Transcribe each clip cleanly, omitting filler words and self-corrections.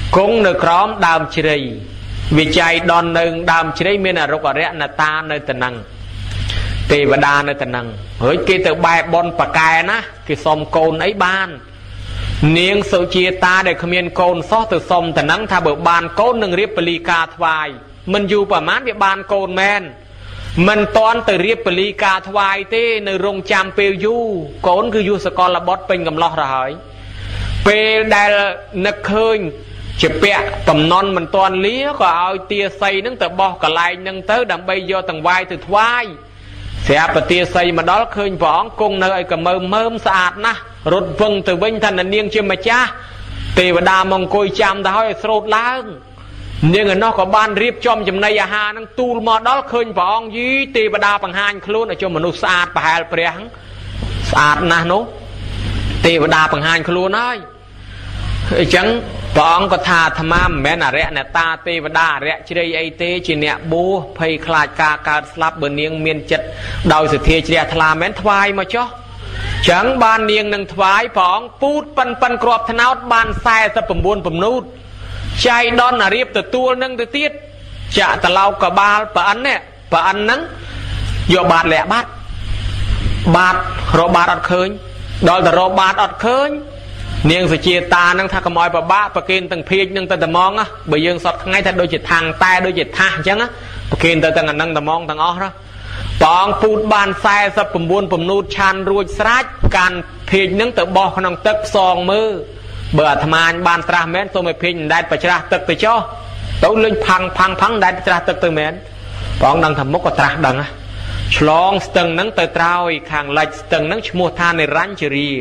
Cũng được khóm đàm chri vì chạy đòn nâng đàm chri miên là rục ở rẽ là ta nơi tình năng tì và đa nơi tình năng hỡi kia từ bài bon bà cài ná cái xóm côn ấy ban niên sự chia ta để khám yên côn xót từ xóm tình năng tha bờ bàn côn nâng riêng bà ly ca thoại mình dù bà mát với bàn côn men mình toán từ riêng bà ly ca thoại tê nơi rung chăm bêu du côn cứ du sẽ con là bót bình cầm lọt ra hỏi bê đài nực hơi chụp bẹ tầm non mình toàn lý có ao tia xây nâng từ bò cả lại nâng tới đằng bây do tầng vai từ thoai sẽ bà tia xây mà đó khơi võng cung nơi cả mơm sạch ná rốt vâng từ bên thành là niên trên mà cha tì và đà mong côi chăm ta hỏi sốt láng nhưng mà nó có ban riêng trong chùm này hà nâng tu mà đó khơi võng dí tì và đà bằng hành luôn ở cho mình nó sạch bà hài preng sạch ná nó tì và đà bằng hành luôn ơi chẳng bọn có thà thầm am mẹ nà rẽ nè ta tê và đa rẽ chỉ đây ấy tê chỉ nè bố phây khai ca slap bờ niêng miên chất đau sự thiê chỉ là thà mến thoai mà cho chẳng ban niêng nâng thoái bọn pút pan crop thân áo ban sai sa bầm buôn bầm nút chạy đón nà riêng từ tua nâng từ tiết chạ tà lau cả ba bà ăn nâng dọ bạt lẹ bát rồi bát ọt khơi đó là rồi bát ọt khơi niên sự chia ta nâng thà cầm oi bà bá bà kiên từng phiên nâng tầng tầng mong á bởi dương sọt ngay thật đôi chỉ thằng tay đôi chỉ thang chẳng á bà kiên tầng tầng nâng tầng mong tầng ó đó bọn phút bàn sai sắp bầm buôn bầm nút chan ruột srach can phiên nâng tự bò nâng tức song mơ bờ tham an bàn tra mến tôi mới phiên đại bà tra tức từ cho tấu linh phăng đại tra tức từ mến bọn nâng thầm mốc có tra đằng á long tầng nâng tự trao khang lệch tầng nâng mua than này rắn chì rìa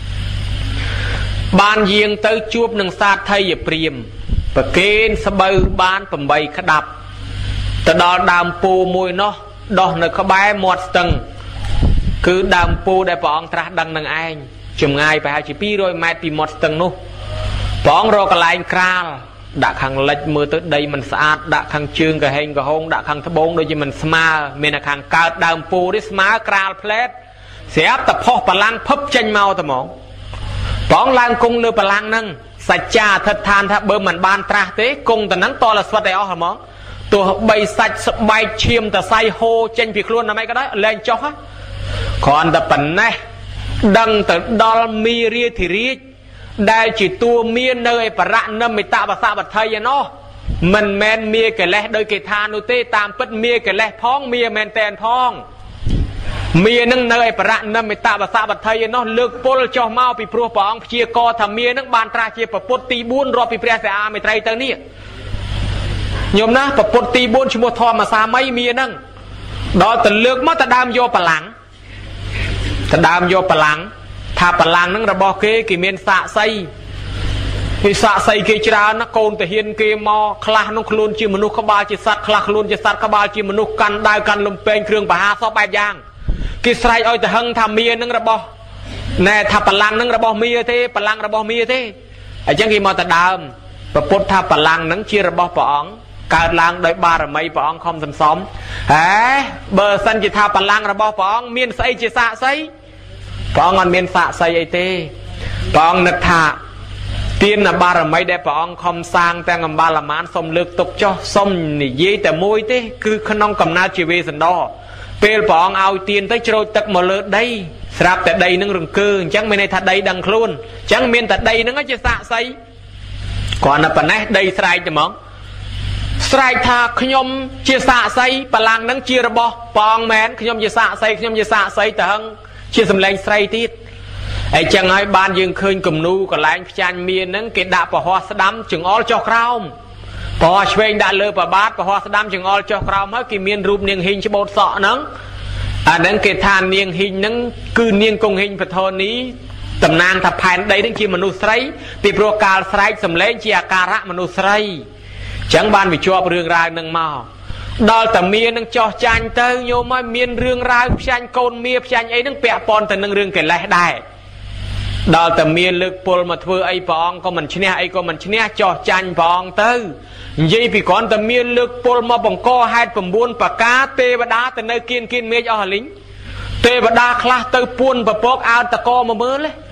ban riêng tới chuột nâng sát thay ở priêm và kên sơ bơ ban phẩm bày khá đạp từ đó đàm pù mùi nó đó nơi có bái một tầng cứ đàm pù để bọn tra đăng nâng anh chùm ngay phải chỉ pi rồi mẹ tìm một tầng nô bọn rồi cả lại kral đã khang lệch mưa tới đây mình sát đã khang chương cả hình cả hông đã khang thấp bốn đôi chứ mình sma mình là khang cao đàm pù đi sma kral plate sẽ tập phô bà lan phấp chanh mau tầm mong bọn lang cung nơi bà lang nâng sạch cha thật than thả bơ mình ban tra tế cung ta nắng to là xuất đại áo hả món tụi bay sạch bay chiêm ta say hô chênh việc luôn là mấy cái đó lên cho hết còn ta bẩn này đăng ta đo mi ria thì ria đây chỉ tua miên nơi bà rạn nâm mới tạo bà xa bà thầy vậy nó mình men mia cái lẽ đôi cái than nô tê tam bất mia cái lẽ phong mia men tên phong mía nâng nơi bà rạn nâm mới tạo bà xa bà thầy nó lược bố cho mau bị pruh bóng chia co thầm mía nâng bàn tra chia bà bốt tí buôn rồi bị prea xe à mới trai tớ nè nhôm ná bà bốt tí buôn chú mua thò mà xa mấy mía nâng đó tờ lược mất ta đam vô bà lắng ta đam vô bà lắng thà bà lắng nâng ra bò kê kì miên xạ xây thì xạ xây kê chá nó côn tờ hiên kê mò khla nông khluôn chi manu khá ba chi sát khla khluôn chi sát khá ba chi manu căn đai căn lùm bên khương bà ha xó bài giang cái sài ơi ta hăng tham mía nâng ra bò nè thà bà lang nâng ra bò mía thế bà lang ra bò mía thế ở chẳng khi mà ta đàm và bột thà bà lang nâng chia ra bò bỏng cả lang đôi ba rồi mấy bỏng không thầm xóm bờ sân chỉ thà bà lang ra bò bỏng miên xây chỉ xạ xây bỏng ngon miên xạ xây ấy thế bỏng nực thà tiên là ba rồi mấy đẹp bỏng không sang ta ngầm ba là mán xong lược tục cho xong nỉ dây tờ môi thế cứ không cầm na chỉ về sân đó bèl bọn ao tiền tới trôi tật một lượt đây sạp tại đây nâng rừng cư chẳng bên này thật đây đằng luôn chẳng miền tại đây nó chỉ xạ xây còn là phần này đây sài cho món sài tha nhom chia xạ xây bà lang nâng chia ra bò bọn mến nhom chia xạ xây tờ hăng chia sầm lên sài tít ấy chẳng ai ban dương khơi cầm nu còn lại chan miền nâng cái đạp vào hoa đám chừng all cho khao bỏ chuyện đã lừa bà bát và hoa đam chừng all cho khao mới kì miên rụp niềng hình cho bột sọ nắng nâng cái than niềng hình nâng cư niềng công hình phải thôn ní tầm nàng thập hành đây đến khi mà nụ sấy thì pro cal sấy sầm lên chia cà rạ mà nụ sấy chẳng ban vì cho rương ra nâng màu đó tầm miên nâng cho chanh tới nhô mới miên rương ra chanh côn mía chanh ấy nâng bẹ pon từ nâng rương cái lẽ đài đó tầm miên lực pol mà thưa ấy bong có mình chne ấy có mình chne cho chanh bong tới vậy vì con tầm miên lực pol mà bong co hai phần buôn và cá tê và đá từ nơi kiên mía cho lính tê và đá khla tới buôn và bóc ao ta co mà mơ lấy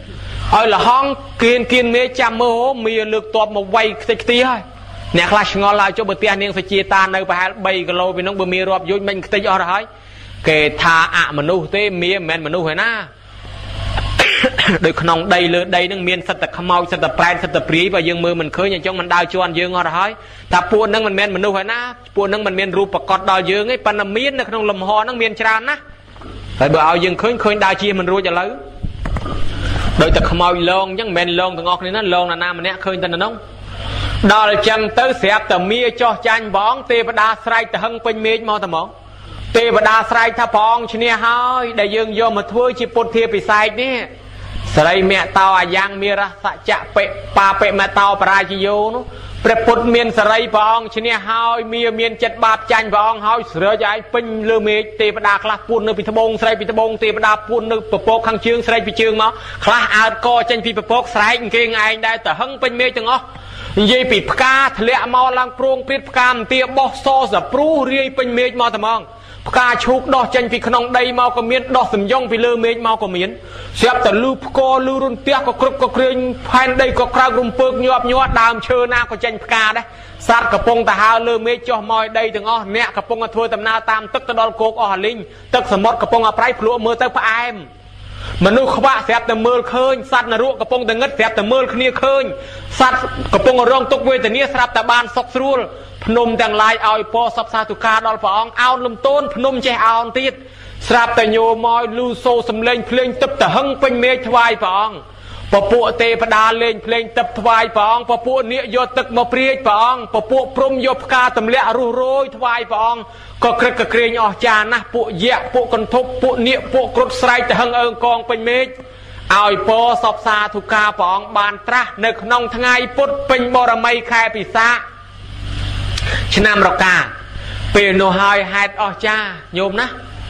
ឲ្យលហងគៀនមេចាំមើលមីលើកតបមកវាយខ្ទេចខ្ទីហើយអ្នកខ្លះឆ្ងល់ហើយចុះបើផ្ទះនាងសុជាតានៅប្រហែល3គីឡូពីនោះបើមីរាប់យូរមិនខ្ទេចអស់ទៅហើយគេថាអមនុស្សទេមីមិនមែនមនុស្សឯណាដោយក្នុងដីលើដីនឹងមានសិតតែខ្មោចសិតតែប្រែតសិតតែព្រាយបើយើងមើលមិនឃើញអញ្ចឹងមិនដើរជន់យើងអស់ទៅហើយថាពួកនឹងមិនមែនមនុស្សឯណាពួកនឹងមិនមានរូបប្រកបដល់យើងទេប៉ុន្តែមាននៅក្នុងលំហហ្នឹងមានច្រើនណាស់ហើយបើឲ្យយើងឃើញដើរជាមិនរួចឥឡូវដោយតែខ្មោចលងអញ្ចឹងមិនមែនលងទាំងអស់គ្នាណាលងណាម្នាក់ឃើញតែនៅនោះដល់អញ្ចឹងទៅស្រាប់តែមាចោះចាញ់បងទេវតាស្រែកទៅហឹងពេញមេឃមកតែមកទេវតាស្រែកថាព្រះអង្គឈ្នះហើយដែលយើងយកមកធ្វើជាពុទ្ធាពិសេសនេះសរិមតោអាយ៉ាងមេរសច្ចៈបិបាបិមតោបរាជយោនោះព្រះពុទ្ធមានសរិព្រះអង្គឈ្នះហើយមានចិត្តបាបចាញ់ព្រះអង្គហើយស្រែកឯងពេញលើមេឃទេវតាខ្លះពួននៅពីត្បូងស្រែកពីត្បូងទេវតាពួននៅពពកខាងជើងស្រែកពីជើងមកខ្លះអើតកចេញពីពពកស្រែកគេឯងដែរទៅហឹងពេញមេឃទាំងអស់និយាយពីផ្កាធ្លាក់មកឡើងព្រោងព្រាតផ្កាមទាបោះសសព្រុះរាយពេញមេឃមកតែហ្មងផ្កាឈូកដោះចេញពីក្នុងដីមកក៏មានដោះសំយ៉ងពីលើមេឃមកក៏មានស្រាប់តែលឺផ្គរលឺរន្ទះក៏ក្រឹកក៏ក្រែងផែនដីក៏ក្រោករំពើកញាប់ញាត់ដើមឈើណាក៏ចេញផ្កាដែរសត្វកំពុងតែហើរលើមេឃចុះមកដីទាំងអស់អ្នកកំពុងតែធ្វើដំណើរតាមទឹកទៅដល់គោកអស់អាលីងទឹកសមុទ្រកំពុងតែប្រៃភ្លក់មើលទៅផ្អែមមនុស្សខ្វាក់ស្រាប់តែមើលឃើញសត្វនរកកំពុងតែងឹតស្រាប់តែមើលគ្នាឃើញសត្វកំពុងរងទុក្ខវេទនាស្រាប់តែបានសុខស្រួលភ្នំទាំងឡាយឲ្យពរសពសាធុការដល់ព្រះអង្គអោនលំទោនភ្នំចេះអោនទៀតស្រាប់តែញោមមកលឺសូរសំឡេងភ្លេងទឹកទៅហឹងពេញមេឃថ្វាយព្រះអង្គពពួកទេវតាលេងភ្លេងទឹកថ្វាយព្រះអង្គពពួកនាគយកទឹកមកព្រាយព្រះអង្គពពួកព្រំយកផ្កាទម្លាក់រុះរោយថ្វាយព្រះអង្គក៏ក្រឹកក៏ក្រែងអស់ចាណាស់ពួកយក្សពួកកន្ធប់ពួកនាគពួកគ្រុឌស្រែកទៅហឹងអើងកងពេញមេឃឲ្យពរសពសាធុការព្រះអង្គបានត្រាស់នៅក្នុងថ្ងៃពុទ្ធពេញបរមីខែពិសាខឆ្នាំរកាពេលនោះហើយហេតុអស្ចារ្យញោមណា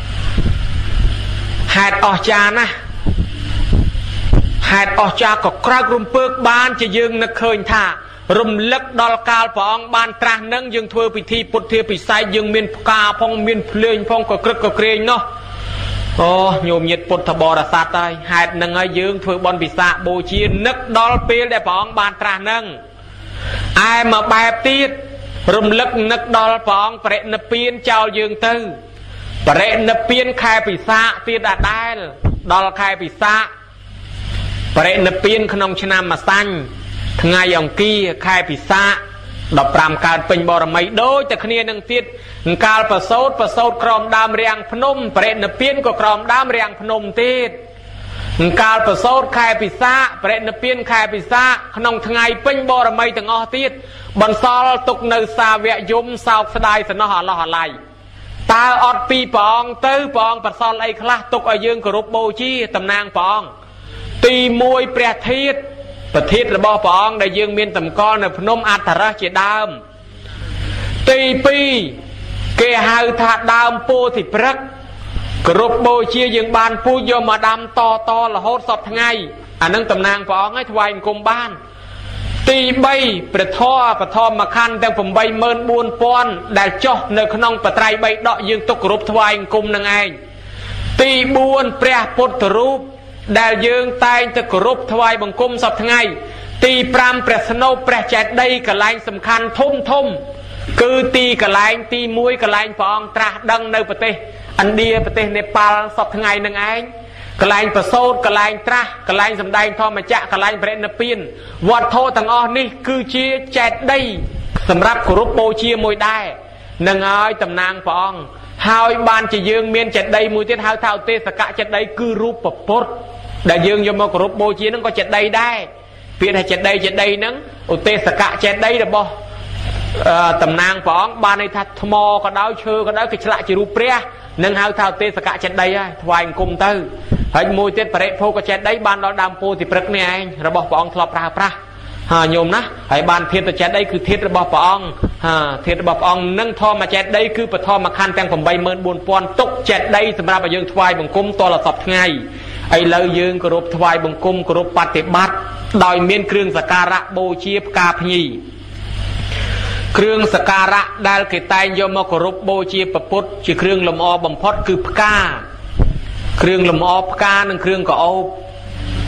ហេតុអស្ចារ្យណាស់ហេតុអស្ចារ្យក៏ក្រោករំពើកបានជាយើងនឹកឃើញថារំលឹកដល់កាលព្រះអង្គបានត្រាស់នឹងយើងធ្វើពិធីពុទ្ធាពិសេសយើងមានផ្កាផងមានភ្លើងផងក៏ក្រឹកក៏ក្រែងនោះអូញោមញាតិពុទ្ធបរិស័ទហើយហេតុនឹងហើយយើងធ្វើបុណ្យពិសាខបូជានឹកដល់ពេលដែលព្រះអង្គបានត្រាស់នឹងឯមកបែបទៀតរំលឹកនឹកដល់ព្រះអង្គបរិនិព្វានចោលយើងទៅបរិនិព្វានខែពិសាខទៀតដដែលដល់ខែពិសាខបរិនិព្វានក្នុងឆ្នាំម្សាញ់ថ្ងៃអង្គារខែពិសាខ15កើតពេញបរមីដូចតែគ្នានឹងទៀតកាលប្រសូតក្រោមដើមរាំងភ្នំបរិនិព្វានក៏ក្រោមដើមរាំងភ្នំទៀតកាលប្រសូតខែពិសាខបរិនិព្វានខែពិសាខក្នុងថ្ងៃពេញបរមីទាំងអស់ទៀតបន្សល់ទុកនៅសាវកយមសោកស្ដាយសំណោះអាឡោះអាឡៃតើអត់ពីព្រះអង្គទៅព្រះអង្គបន្សល់អីខ្លះទុកឲ្យយើងគោរពបូជាតំណាងព្រះអង្គទី1ព្រះធាតុប្រធានរបស់ព្រះអង្គដែលយើងមានតម្កល់នៅភ្នំអត្តរសជាដើមទី2គេហៅថាដើមពោធិព្រឹក្សគ្រប់បូជាយើងបានពូជយកមកដាំតរហូតសពថ្ងៃអានឹងតំណាងព្រះអង្គឲ្យថ្វាយអង្គមបានទី3ព្រះធម៌បឋមខណ្ឌទាំង 84000 ដែលចុះនៅក្នុងបត្រៃ3ដកយើងទុកគ្រប់ថ្វាយអង្គមនឹងឯងទី4ព្រះពុទ្ធរូបដែលយើងតែងទៅគោរពថ្វាយបង្គំសពថ្ងៃទី5ព្រះស្នូបព្រះចេតិយកន្លែងសំខាន់ធំគឺទីកន្លែងទី1កន្លែងព្រះអង្គត្រាស់ដឹងនៅប្រទេសឥណ្ឌាប្រទេសនេប៉ាល់សពថ្ងៃនឹងឯងកន្លែងប្រសូតកន្លែងត្រាស់កន្លែងសម្ដែងធម្មចក្រកន្លែងបរិនិព្វានវត្ថុទាំងអស់នេះគឺជាចេតិយសម្រាប់គោរពបូជាមួយដែរនឹងហើយតំណាងព្រះអង្គហើយបានជាយើងមានចេតិយមួយទៀតហៅថាឧទេសកចេតិយគឺរូបពុទ្ធដែលយើងយកមកគោរពបូជានឹងក៏ចេតិយដែរពាក្យថាចេតិយហ្នឹងឧទេសកចេតិយរបស់តំណាងព្រះអង្គបានន័យថាថ្មក៏ដោយឈើក៏ដោយគេឆ្លាក់ជារូបព្រះនឹងហៅថាឧទេសកចេតិយហើយថ្វាយអង្គមទៅហើយមួយទៀតបរិភោគចេតិយបានដល់ដើមពោធិព្រឹក្សនេះឯងរបស់ព្រះអង្គធ្លាប់ប្រើប្រាស់ហើយញោមណាហើយបានធាតុចេតិយគឺធាតុរបស់ព្រះអង្គធាតុរបស់ព្រះអង្គនឹងធម្មចេតិយគឺបឋមខណ្ឌទាំង 84000 ទុកចេតិយសម្រាប់ឲ្យយើងថ្វាយបង្គំតលសពថ្ងៃឥឡូវយើងគោរពថ្វាយបង្គំគោរពបប្រតិបត្តិដោយមានគ្រឿងសក្ការៈបូជាផ្កាភ្ញីគ្រឿងសក្ការៈដែលគេតែងយកមកគោរពបូជាព្រះពុទ្ធជាគ្រឿងលម្អបំផុតគឺផ្កាគ្រឿងលម្អផ្កានិងគ្រឿងកោប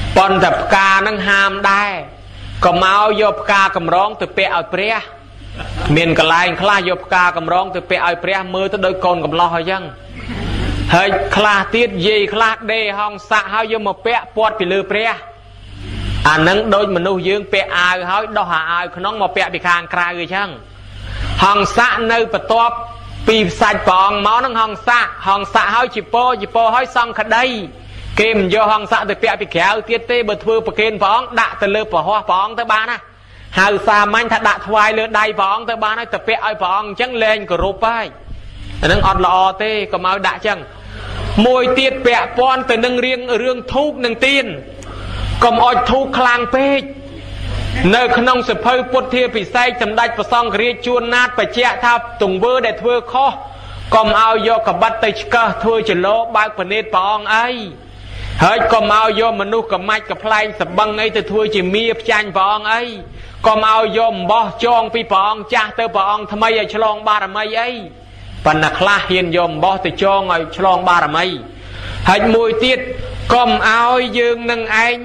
ប៉ុន្តែផ្កានឹងហាមដែរក៏មកយកផ្កាកម្រងទៅពាក់ឲ្យព្រះមានកន្លែងខ្លះយកផ្កាកម្រងទៅពាក់ឲ្យព្រះមើលទៅដូចកូនកំឡោះអញ្ចឹងហើយខ្លះទៀតយាយខ្លះដេហងសាក់ហើយយកមកពាក់ពាត់ពីលើព្រះអានឹងដូចមនុស្សយើងពាក់អាវហើយដោះអាវក្នុងមកពាក់ពីខាងក្រៅអញ្ចឹងហងសាក់នៅបន្ទាប់ពីសាច់ព្រះអង្គមកនឹងហងសាក់ហើយជីពោហើយសង្ឃដីគេមិនយកហងសាក់ទៅពាក់ពីក្រៅទៀតទេបើធ្វើប្រគេនព្រះអង្គដាក់ទៅលើប្រហោះព្រះអង្គទៅបានណាហៅសាមញ្ញថាដាក់ថ្វាយលើដៃព្រះអង្គទៅបានហើយទៅពាក់ឲ្យព្រះអង្គអញ្ចឹងលែងគោរពហើយអានឹងអត់ល្អទេកុំឲ្យដាក់អញ្ចឹងមួយទៀតពាក់ព័ន្ធទៅនឹងរឿងធូបនឹងទៀនកុំអោយធូបខ្លាំងពេកនៅក្នុងសភៅពុទ្ធាពិសេសសម្ដេចព្រះសង្ឃរាជជួនណាតបញ្ជាក់ថាទង្វើដែលធ្វើខុសកុំឲ្យយកកបិតទៅឆ្កឹះធ្វើចលោបើកភ្នែកព្រះអង្គអីហើយកុំឲ្យយកមនុស្សកំាច់កំ ប្លែងសបឹងអីទៅធ្វើជាមៀផ្ចាញ់ព្រះអង្គអីកុំឲ្យយកអំបោះចងពីព្រះអង្គចាស់ទៅព្រះអង្គថ្មីឲ្យឆ្លងបារមីអីប៉ុន្តែខ្លះហ៊ានយកអំបោះទៅចងឲ្យឆ្លងបារមីហើយមួយទៀតកុំឲ្យយើងនឹងឯង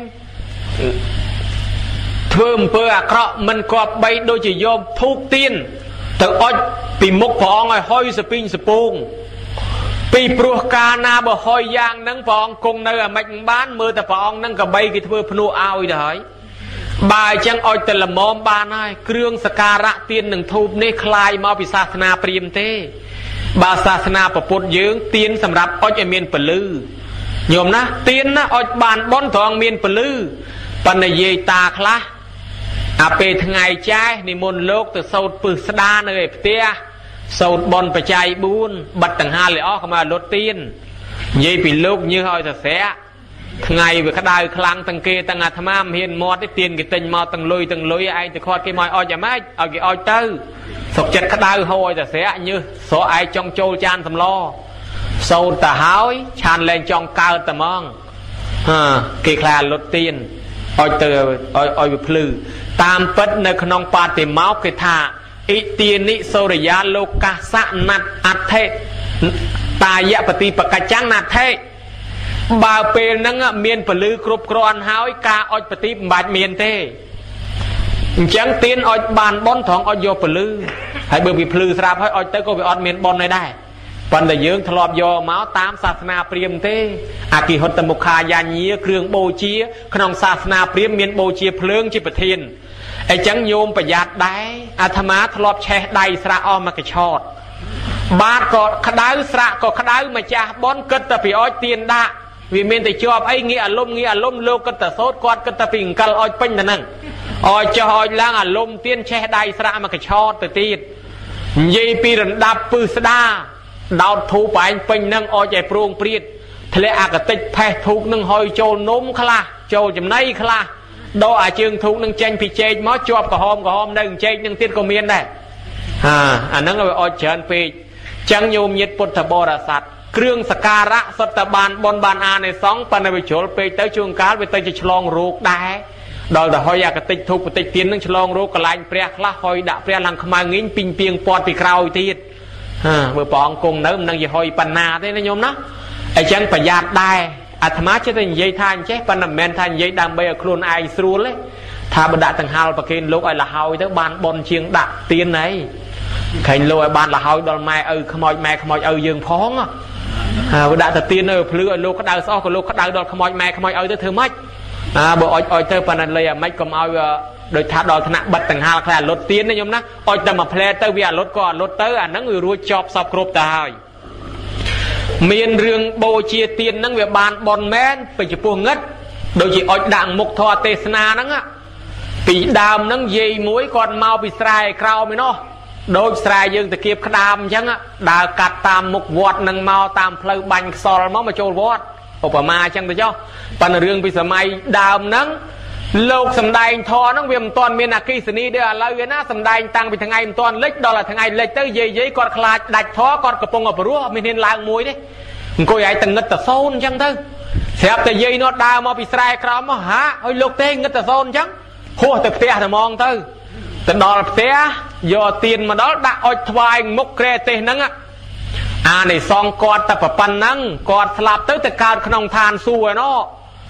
ធ្វើអំពើអាក្រក់មិនគប្បីដូចជាយកធូបទៀនទៅអុជពីមុខព្រះអង្គឲ្យហុយសពីងសពងពីព្រោះកាលណាបើហុយយ៉ាងហ្នឹងព្រះអង្គគង់នៅអាម៉េចបានមើលតែព្រះអង្គហ្នឹងកបីគេធ្វើភ្នួឲ្យទៅហើយបើអញ្ចឹងអុជទៅល្មមបានហើយគ្រឿងសក្ការៈទៀននឹងធូបនេះคล้ายមកពីសាសនាព្រាហ្មណ៍ទេបើសាសនាពុទ្ធយើងទៀនសម្រាប់អុជឲ្យមានពលឺញោមណាទៀនណាអុជបានបន់ត្រង់មានពលឺប៉ុន្តែយាយតាខ្លះអាពេលថ្ងៃចាស់និមន្តលោកទៅសូត្រពឹសស្ដានៅឯផ្ទះសូត្របន់បច្ច័យ4បិទដង្ហាលឲ្យអស់ក៏មកលុតទៀននិយាយពីលោកញើសឲ្យទៅស្រាក់ថ្ងៃវាក្តៅខ្លាំងទាំងគេទាំងអាត្មាមិនហ៊ានមាត់ទេទៀនគេទិញមកទាំងលុយឯងទៅខាត់គេមកអុជអាម៉េចឲ្យគេអុជទៅសុកចិត្តក្តៅហូរឲ្យទៅស្រាក់ញើសស្រកឯងចង់ចូលចានសម្លសូត្រទៅហើយឆានលែងចង់កើតតែហ្មងគេខ្លាលុតទៀនអុជទៅឲ្យវាភ្លឺតាមពិតនៅក្នុងបាតិមោកគេថាអ៊ីទានិសូរិយាលោកាសៈណាត់អថេតាយបតិបកច្ចាំងណាថេបើពេលហ្នឹងមានពលឺគ្រប់គ្រាន់ហើយការអុជបតិមិនបាច់មានទេអញ្ចឹងទៀនអុជបានបនត្រង់អុជយកពលឺហើយបើវាភ្លឺស្រាប់ហើយអុជទៅក៏វាអត់មានបនឯដែរប៉ុន្តែយើងធ្លាប់យកមកតាមសាសនាព្រាហ្មណ៍ទេអគិហុតមុខាយាញាគ្រឿងបូជាក្នុងសាសនាព្រាហ្មណ៍មានបូជាភ្លើងជាប្រធានអញ្ចឹងញោមប្រយ័ត្នដែរអាត្មាធ្លាប់ឆេះដៃស្រាក់អស់មកកញ្ឆោតបាតក៏ក្តៅស្រាក់ក៏ក្តៅម្ចាស់បនគិតតែពីអុជទៀនដាក់វាមានតែជាប់អីងាកអាលុំលោកគិតតែសូត្រគាត់គិតតែពីអង្កលអុជពេញតែហ្នឹងអុជចុះអុជឡើងអាលុំទៀនឆេះដៃស្រាក់មកកញ្ឆោតទៅទៀតនិយាយពីរណ្ដាប់ពឹស្ដាដោតធូបឯងពេញនឹងអុជឲ្យប្រងព្រាតធ្លាក់អាកតិចផេះធូបនឹងហុយចូលនំខ្លះចូលចំណីខ្លះដោអាជើងធូបនឹងចេញពីចេកមកជាប់ក្រហមនៅចេកនឹងទៀតក៏មានដែរអាហ្នឹងឲ្យអុជច្រើនពេកចឹងញោមញាតិពុទ្ធបរិស័ទគ្រឿងសក្ការៈសុទ្ធតែបានបនបានអានិសង្ឃប៉ុន្តែវាជ្រុលពេកទៅជួនកាលវាទៅជាឆ្លងរោគដែរដល់ទៅហុយអាកតិចធូបកតិចទៀននឹងឆ្លងរោគកន្លែងព្រះខ្លះហុយដាក់ព្រះឡើងខ្មៅងីងពីងពីងពាត់ពីក្រោយទៀតមើលព្រះអង្គគង់នៅមិននឹងយហុយបណ្ណាទេណាញោមណាអញ្ចឹងប្រយ័ត្នដែរអាត្មាចេះតែនិយាយថាអញ្ចេះប៉ុន្តែមិនមែនថានិយាយដើម្បីឲ្យខ្លួនឯងស្រួលទេថាបើដាក់ទាំងហាលប្រគេនលោកឲ្យលហើយទៅបានបនជាងដាក់ទៀនអីឃើញលោកឲ្យបានលហើយដល់ម៉ែឪខ្មោចម៉ែខ្មោចឪយើងផងបើដាក់តែទៀននៅភ្លឺឲ្យលោកក្តៅស្អស់ក៏លោកក្តៅដល់ខ្មោចម៉ែខ្មោចឪទៅធ្វើម៉េចបើអុជទៅប៉ុន្តែលៃអាម៉េចកុំឲ្យដោយថាដល់ថ្នាក់បិទទាំងហាលខ្លះអាលុតទៀនណាញោមណាអុជតែមួយផ្លែទៅវាអាលុតក៏អាលុតទៅអាហ្នឹងវារួចចប់សពគ្រប់ទៅហើយមានរឿងបូជាទៀនហ្នឹងវាបានបនមែនពីចំពោះងឹតដូចជាអុជដាក់មុខធម៌ទេសនាហ្នឹងពីដើមហ្នឹងយាយមួយគាត់មកពីស្រែក្រោមឯណោះដូចស្រែយើងតាគៀបក្តាមអញ្ចឹងដើរកាត់តាមមុខវត្តហ្នឹងមកតាមផ្លូវបាញ់ខ្សលមកចូលវត្តឧបមាអញ្ចឹងទៅចុះប៉ុន្តែរឿងពីសម័យដើមហ្នឹងលោកសំដែងធរហ្នឹងវាមិនទាន់មានអគិសនីដូចឥឡូវទេណាសំដែងតាំងពីថ្ងៃមិនទាន់លិចដល់ថ្ងៃលិចទៅយាយគាត់ខ្លាចដាច់ធរគាត់កំពុងអបរោះអត់មានហ៊ានឡើងមួយទេអង្គុយឲ្យតងឹតតសូនអញ្ចឹងទៅស្រាប់តែយាយនោះដើរមកពីស្រែក្រោមមកហាឲ្យលោកទេងឹតតសូនអញ្ចឹងហួសទៅផ្ទះតែហ្មងទៅដល់ផ្ទះយកទៀនមកដល់ដាក់អុជថ្វាយមុខក្រែទេសហ្នឹងអានិសងគាត់តែប៉ុណ្ណឹងគាត់ស្លាប់ទៅកើតក្នុងឋានសួគ៌ឯណោះ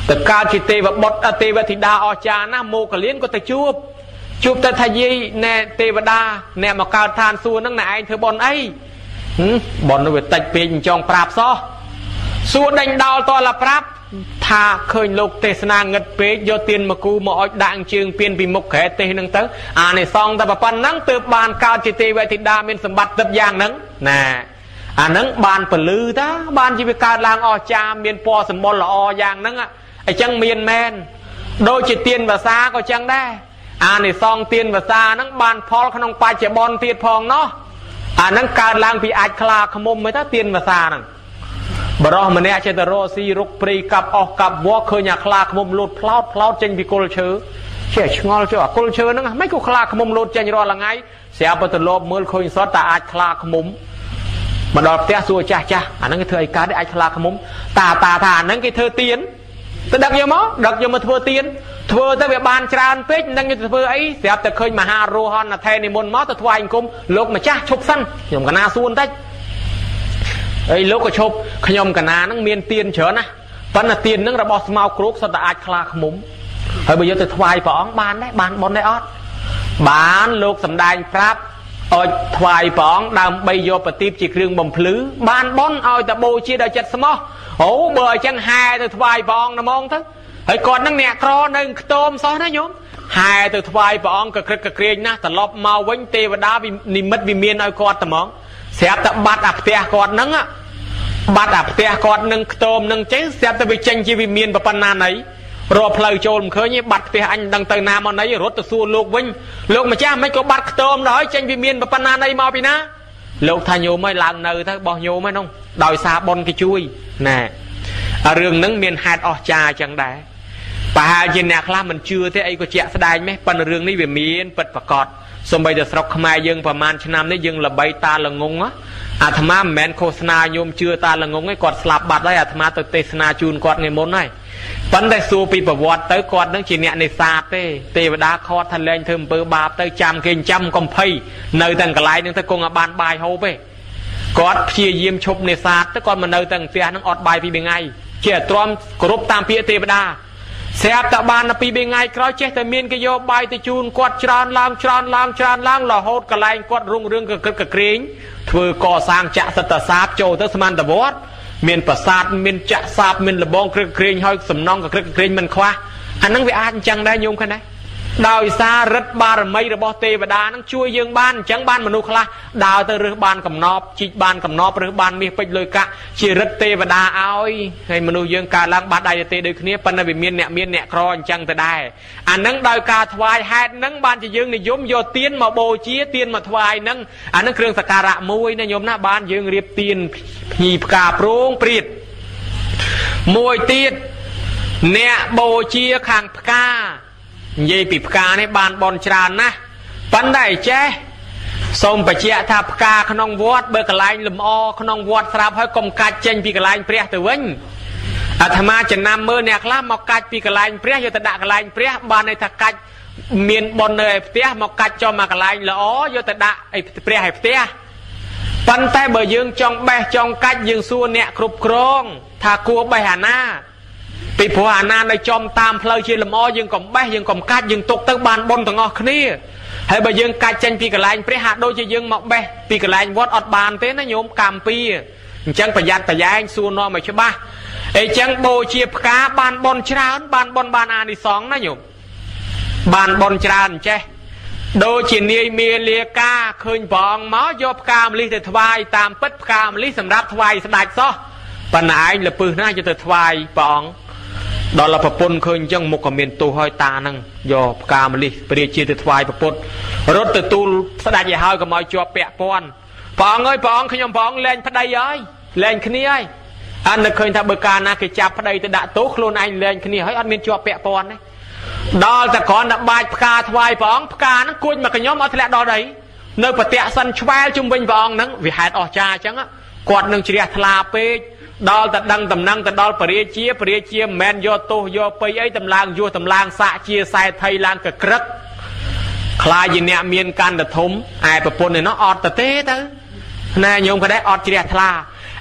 តើកើតជាទេវបុត្រទេវធីតាអស្ចារ្យណាស់មកលៀនក៏ទៅជួបទៅថាយាយណែទេវតាអ្នកមកកើតឋានសួគ៌ហ្នឹងណែឯងធ្វើបន់អីបន់នោះវាតិចពេកមិនចង់ប្រាប់សោះសួរដេញដោលតឡាប្រាប់ថាឃើញលោកទេសនាងឹតពេកយកទៀនមកគូមកអុចដាក់ជើងពៀនពីមុខក្រែទេសហ្នឹងទៅអានេះសងតែប៉ុណ្ណឹងទើបបានកើតជាទេវធីតាមានសម្បត្តិទឹកយ៉ាងហ្នឹងណាអាហ្នឹងបានពលឺតាបានជីវិតកើតឡើងអស្ចារ្យមានពណ៌សម្បុរល្អយ៉ាងហ្នឹងអញ្ចឹងមានមែនដូចជាទៀនភាសាក៏ចឹងដែរអានេះសងទៀនភាសាហ្នឹងបានផលក្នុងបច្ចុប្បន្នទៀតផងណោះអាហ្នឹងកើតឡើងពីអាចខ្លាឃ្មុំទេតាទៀនភាសាហ្នឹងបរោះម្នាក់ចេះតែរកស៊ីរុកព្រៃកាប់អស់កាប់វល់ឃើញអាខ្លាឃ្មុំលូតផ្លោតចេញពីគល់ឈើជាឆ្ងល់ចុះអាគល់ឈើហ្នឹងមិនក៏ខ្លាឃ្មុំលូតចេញរាល់ថ្ងៃស្រាប់ទៅលបមើលឃើញសតតែអាចខ្លាឃ្មុំមកដល់ផ្ទះសួរចាស់អាហ្នឹងគេធ្វើអីកើតអាចខ្លាឃ្មុំតាថាអាហ្នឹងគេធ្វើទៀនទៅដឹកយកមកធ្វើទៀនធ្វើទៅវាបានច្រើនពេកនឹងទៅធ្វើអីស្រាប់តែឃើញមហារោហនថេរនិមន្តមកទៅថ្វាយអង្គមលោកម្ចាស់ឈប់សិនខ្ញុំកណាសួរបន្តិចអីលោកក៏ឈប់ខ្ញុំកណាហ្នឹងមានទៀនច្រើនណាប៉ុន្តែទៀនហ្នឹងរបស់ស្មៅគ្រូកសុទ្ធតែអាចខ្លាឃ្មុំហើយបើយកទៅថ្វាយព្រះអង្គបានដែរបានបុណ្យដែរអត់បានលោកសំដែងប្រាប់អុចថ្វាយព្រះអង្គដើម្បីយកប្រទីបជាគ្រឿងបំភ្លឺបានបុណ្យឲ្យតែបូជាដល់ចិត្តស្មោះអូបើអញ្ចឹងហែទៅថ្វាយព្រះអង្គហ្មងទៅហើយគាត់ហ្នឹងអ្នកក្រនៅខ្ទមសោះណាញោមហែទៅថ្វាយព្រះអង្គក៏ក្រឹកក៏ក្រែងណាស់ត្រឡប់មកវិញទេវតានិមិត្តវិមានឲ្យគាត់តែហ្មងស្រាប់តែបាត់អាផ្ទះគាត់ហ្នឹងបាត់អាផ្ទះគាត់នឹងខ្ទមនឹងចេះស្រាប់តែវាចេញជាវិមានប៉ុណ្ណាណីរកផ្លូវចូលមិនឃើញទេបាត់ផ្ទះអញដឹងទៅណាមកណីរត់ទៅសួរលោកវិញលោកម្ចាស់មិនក៏បាត់ខ្ទមដល់ចេញវិមានប៉ុណ្ណាណីមកពីណាលោកថាញោមឲ្យឡើងនៅទៅបោះញោមហ្នឹងដោយសារបុណ្យគេជួយណែរឿងហ្នឹងមានហេតុអស្ចារ្យចឹងដែរប្រហែលជាអ្នកខ្លះមិនជឿទេអីក៏ជាក់ស្ដែងម៉េះប៉ុន្តែរឿងនេះវាមានពិតប្រាកដសូម្បីតែស្រុកខ្មែរយើងប្រហែលឆ្នាំនេះយើងល្បីតាល្ងងអាត្មាមិនមែនឃោសនាញោមជឿតាល្ងងទេគាត់ស្លាប់បាត់ហើយអាត្មាទៅទេសនាជូនគាត់ថ្ងៃមុនហើយប៉ុន្តែសួរពីប្រវត្តិទៅគាត់នឹងជាអ្នកនេសាទទេវតាខត់ថាលែងធ្វើអំពើបាបទៅចាំគេចាំកំភៃនៅតែកន្លែងនឹងទៅគង់ឲ្យបានបាយហូបទេគាត់ព្យាយាមឈប់នេសាទទៅគាត់មកនៅតែផ្ទះនឹងអត់បាយពីថ្ងៃជាទ្រាំគោរពតាមពាក្យទេវតាស្រាប់តែបានពី3ថ្ងៃក្រោយចេះតែមានគេយកបាយទៅជូនគាត់ច្រើនឡើងរហូតកន្លែងគាត់រុងរឿងកក្រឹកកក្រែងធ្វើកសាងចាក់សិទ្ធសាបចូលទៅស្មានតវត្តមានប្រាសាទមានចាក់សាបមានលបងក្រឹកក្រែងហើយសំណងកក្រឹកក្រែងមិនខ្វះអាហ្នឹងវាអាចអញ្ចឹងដែរញោមឃើញដែរដោយសាររិទ្ធបារមីរបស់ទេវតាហ្នឹងជួយយើងបានអញ្ចឹងបានមនុស្សខ្លះដើរទៅរើសបានកំណប់ជីកបានកំណប់រើសបានមាសពេជ្រលុយកាក់ជារិទ្ធទេវតាឲ្យហើយមនុស្សយើងកើតឡើងបាត់ដៃទេដូចគ្នាប៉ុន្តែវាមានអ្នកក្រអញ្ចឹងទៅដែរអាហ្នឹងដោយការថ្វាយហេតុហ្នឹងបានជាយើងនិយមយកទៀនមកបូជាទៀនមកថ្វាយហ្នឹងអាហ្នឹងគ្រឿងសក្ការៈមួយណាញោមណាបានយើងរៀបទៀនភ្ញីផ្កាប្រងព្រាតមួយទៀតអ្នកបូជាខាងផ្កានិយាយពីផ្កានេះបានបនច្រើនណាស់ប៉ុន្តែចេះសូមបញ្ជាក់ថាផ្កាក្នុងវត្តបើកន្លែងលំអក្នុងវត្តស្រាប់ហើយកុំកាច់ចេញពីកន្លែងព្រះទៅវិញអាត្មាចំណាំមើលអ្នកខ្លះមកកាច់ពីកន្លែងព្រះយកទៅដាក់កន្លែងព្រះបានន័យថាកាច់មានបននៅឯផ្ទះមកកាច់ចូលមកកន្លែងល្អយកទៅដាក់ឯព្រះឯផ្ទះប៉ុន្តែបើយើងចង់បេះចង់កាច់យើងសួរអ្នកគ្រប់គ្រងថាគួរបេះអាណាពីព្រោះអាណានៅចំតាមផ្លូវជាលំអយើងកុំបេះយើងកុំកាច់យើងទុកទៅបានបុណ្យទាំងអស់គ្នាហើយបើយើងកាច់ចេញពីកន្លែងព្រះហាក់ដូចជាយើងមកបេះពីកន្លែងវត្តអត់បានទេណាញោមកម្មពីអញ្ចឹងប្រយ័ត្នប្រយែងសួរនាំឲ្យច្បាស់អញ្ចឹងបូជាផ្កាបានបុណ្យច្រើនបានបុណ្យបានអានិសង្សណាញោមបានបុណ្យច្រើនចេះដូចជានាយមាលាកាឃើញព្រះអង្គមកយកផ្កាម្លិះទៅថ្វាយតាមពិតផ្កាម្លិះសម្រាប់ថ្វាយស្ដេចសោះប៉ុន្តែឯងលពឹសណាស់យកទៅថ្វាយព្រះអង្គដល់ប្រពន្ធឃើញអញ្ចឹងមុខក៏មានទោសហើយតាហ្នឹងយកផ្កាម្លិះព្រះរាជាទៅថ្វាយប្រពុតរត់ទៅទូលស្ដេចឲ្យហើយកុំឲ្យជាប់ពាក់ព័ន្ធព្រះអង្គអើយព្រះអង្គខ្ញុំព្រះអង្គលែងប្តីហើយលែងគ្នាហើយអញនឹកឃើញថាបើកាលណាគេចាប់ប្តីទៅដាក់ទោសខ្លួនឯងលែងគ្នាហើយអត់មានជាប់ពាក់ព័ន្ធទេដល់តែគ្រាន់តែបាច់ផ្កាថ្វាយព្រះអង្គផ្កាហ្នឹងគួចមកកញ្ញំអត់ធ្លាក់ដល់ដីនៅប្រតិសិនឆ្វែលជុំវិញព្រះអង្គហ្នឹងវាហេតុអស្ចារ្យអញ្ចឹងគាត់នឹងជ្រះថ្លាពេកដល់តែដឹងតំណែងទៅដល់ព្រះរាជាមិនមែនយកទោសយកពៃអីតម្លើងយោតម្លើងសាក់ជាសែថៃឡើងកក្រឹកខ្លាចជាអ្នកមានកាន់តែធំឯប្រពន្ធឯនោះអត់ទៅទេទៅណែញោមក៏ដែរអត់ជ្រះថ្លា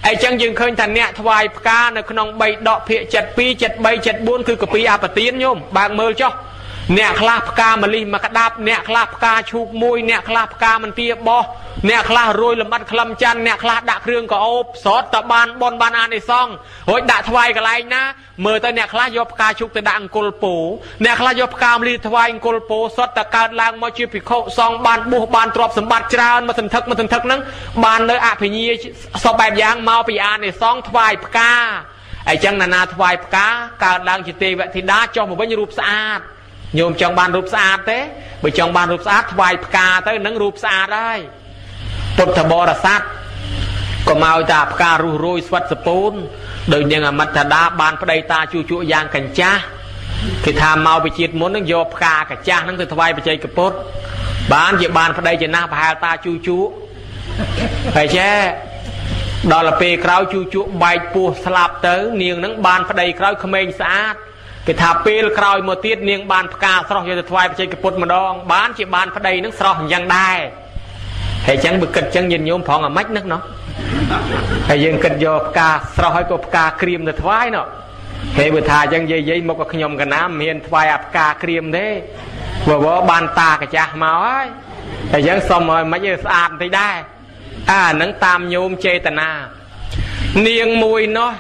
ai chẳng dừng khơi thành nẹt thoại ca nơi con bay đọ phía chật pi chật bay chật buôn cứ pi à tiên nhôm bạn mơ cho nẹt lạp ca mà li mà cắt đạp nẹt lạp ca chụp môi nẹt lạp ca mình tia bo nẹt lạp rồi làm bắt khăm chăn nẹt lạp đạ krương có ốp sót tập ban bon ban an để xong hồi đạ thoại cái này na mơ tới nẹt lạp dọc ca chụp tới đặng cồn pố nẹt lạp dọc ca li thoại cồn pố sót tập ca lang mà chụp bị khâu xong ban buh ban trọp sầm bát trao mà thần thức nắng ban nơi ạ phải nhi so bài giang mau bị an để xong thoại ca ai chẳng là na thoại ca ca lang chỉ tê vậy thì đá cho một bánh rụp sạch nhôm trong ban rụp sạch thế bởi trong ban rụp sạch thoại ca tới nắng rụp sạch đây Phật bò là sát có mau ta ca ru rôi xuất spôn đời nhưng mà mặt đá ban ở đây ta chu chu giang cảnh cha thì tham mau bị chết muốn nó vô ca cả cha nó từ thoại bị chơi cái pot bán về ban ở đây chỉ na phải ta chu chu phải chứ đó là pe khao chu chu bay pu slap tới niềng nó ban ở đây khao không anh sát cái thà pe khao một tiết niềng ban ca sro về thoại bị chơi cái pot mà đong bán chỉ ban ở đây nó sro giang đai hay chẳng bực kịch chẳng nhìn nhôm phong ở mách nước nó hay dân kịch vô ca sro hay có ca cream được thoại nó hay bữa thà chẳng dây một cái nhom cái nám miền thoại áp ca cream thế vừa bó ban ta cái cha màu ấy hay chẳng xong rồi mấy giờ ăn thì đai nắng tam nhôm chê tà na niềng mùi nó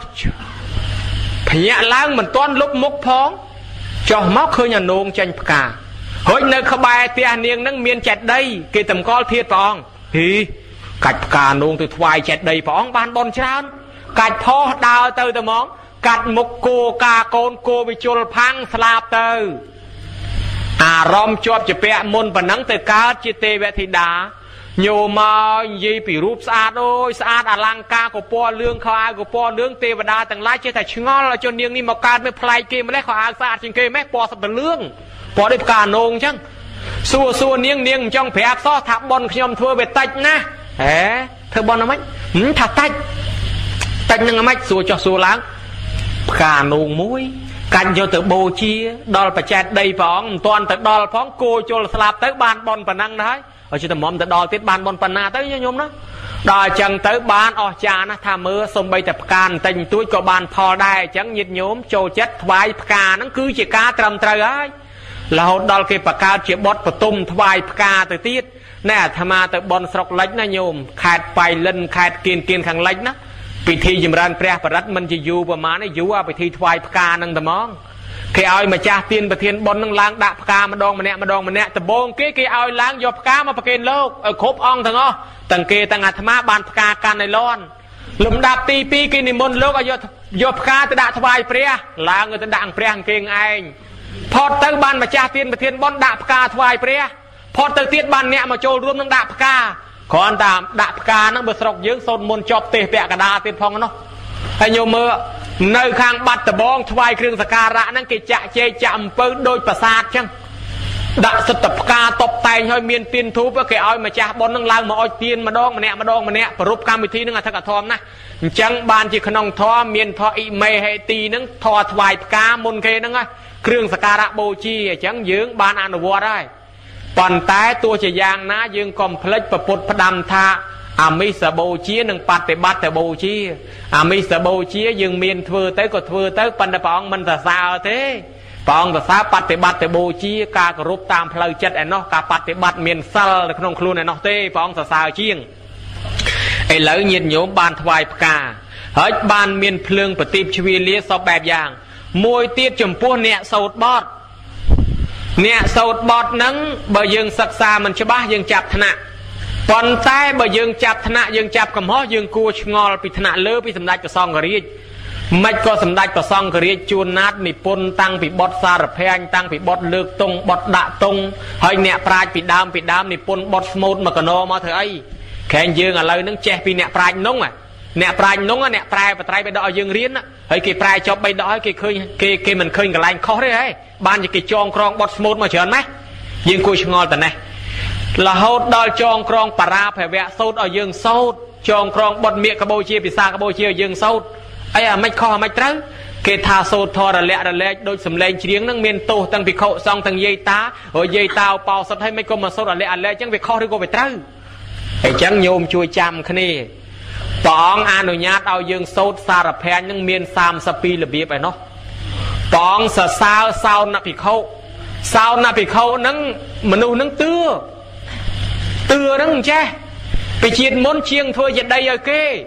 nhẹ láng mình toán lúc mốc phóng cho móc khơi nhà nôn chanh cả hồi nơi khá bài tia niềng nắng miền chẹt đây kì tầm con thiệt phong thì cạch cả nôn từ thoại chẹt đây phong ban bon chán cạch phó đào từ từ món cạch một cô ca con cô bị chôl phăng slap từ rong chọp chỉ bẹ môn và nắng từ cá chỉ tê vẽ thì đá nhiều mà gì bị rúp sát ôi sát lăng ca của po lương khai của po lương tê và đa tầng lái chơi thật ngon là cho niềng đi mà ca mới play kia mà lấy khỏi sát trên kia mấy po sập lương po đi cả nông chăng xua niềng trong phép so tháp bon nhom thua về tách na thưa bon nó mấy tháp tách nhưng mấy xua láng cả nông muối canh cho từ bồ chia đo phải chẹt đầy phóng toàn từ đo phóng cô cho slap tới ban bon phần năng đấy ở trên tầm mom từ đo tiết ban bon phần na tới nhôm đó đòi chẳng tới ban cha nó tham mưa xong bay tập can tình túi có ban phò đai chẳng nhiệt nhôm trâu chất thoái ca nó cứ chỉ ca trầm trời ấy là hốt đo cái bạc cao chỉ bọt và tung thoái ca từ tiết nè tham ma từ bon sọc lách nó nhôm khát bay lên khát kiên khang lách nó bị thi dùm ran pre và rách mình chỉ dù và má này dù bị thi thoại ca năng tầm mong khi ai mà cha tiên và thiên bon năng lang đạp ca mà đong mà nè tập bông cái ai lang dọc cá mà phải lô ở khốp ong thằng ó tầng kia tầng thầm má ban ca can này lon lùm đạp ti pi cái niệm môn lô ở dọc ca từ đạp thoại pre là người ta đặng pre hàng kiêng anh phật tới ban mà cha tiên và thiên bon đạp ca thoại pre phật tới tiết ban nè mà trôiរួមnăng đạp ca còn ta đạp ca nó bật sọc dưỡng sôn môn chọp tê bẹ cả đa tiên phong nó hay nhiều mưa nơi khang bắt tờ bong thoai kêu sạc ra năng cái chạ chê chạm pơ đôi bà sát chăng đã sập tập ca tập tay hơi miên tiên thú với cái oi mà cha bon năng lang mà oi tiên mà đong mà nè và rút cam thi nó là thằng cả thom nè chẳng ban chỉ khăn ông thò miên thò y mê hay tì nâng thò thoai ca môn kê nâng á kêu sạc ra bồ chi chẳng dưỡng ban ăn đồ đây còn táiตัวจะยางนะយើងកុំភ្លេចប្រពុតផ្ដាំថាអាមិសបូជានិងបដិបត្តិបូជាអាមិសបូជាយើងមានធ្វើទៅក៏ធ្វើទៅប៉ុន្តែព្រះអង្គមិនសរសើរទេព្រះអង្គសរសើរបដិបត្តិបូជាការគោរពតាមផ្លូវចិត្តឯណោះការបដិបត្តិមានសិលនៅក្នុងខ្លួនឯណោះទេព្រះអង្គសរសើរជាងឥឡូវញាតិញោមបានថ្វាយផ្កាហើយបានមានភ្លើងប្រទីបជ្វាលាសពបែបយ៉ាងមួយទៀតចំពោះអ្នកសោតបត់អ្នកសោតបត់ហ្នឹងបើយើងសិក្សាមិនច្បាស់យើងចាប់ថ្នាក់ប៉ុន្តែបើយើងចាប់ថ្នាក់យើងចាប់កំហុសយើងគួរឆ្ងល់ពីថ្នាក់លើពីសម្ដេចព្រះសង្ឃរាជមិនក៏សម្ដេចព្រះសង្ឃរាជជួនណាតនិពន្ធតាំងពីបទសារភ័យតាំងពីបទលើកតុងបទដាក់តុងហើយអ្នកប្រាជ្ញពីដើមនិពន្ធបទស្មូតមកកណោមកធ្វើអីខែងយើងឥឡូវហ្នឹងចេះពីអ្នកប្រាជ្ញនោះអ្នកប្រាជ្ញនោះអ្នកប្រែបត្រៃបិដកឲ្យយើងរៀនហើយគេប្រែចប់3ដកហើយគេឃើញគេមិនឃើញកន្លែងខុសទេហ៎បានជាគេចងក្រងបត់ស្មូតមកច្រើនម៉េះយើងគួរឆ្ងល់តែនេះរហូតដល់ចងក្រងបារាភវៈសោតឲ្យយើងសោតចងក្រងបត់មៀកកបោជាភាសាកបោជាឲ្យយើងសោតអីអាមិនខុសអាមិនត្រូវគេថាសោតធររលែកដូចសំឡេងច្រៀងហ្នឹងមានទោសទាំងភិក្ខុសង្ឃទាំងយាយតាហើយយាយតាបោសុទ្ធឲ្យមិនក៏មកសោតរលែកអញ្ចឹងវាខុសឬក៏វាត្រូវអញ្ចឹងញោមជួយចាំគ្នា Bóng an ở nhát ao dương sốt xa rập hẹn nhưng miên xàm sắp pi là bia bài nó. Bóng sợ sao nạp bị khâu. Sao nạp bị khâu nâng mà nụ nâng tưa nâng chê. Bị chiên môn chiêng thua dịch đây ở kê.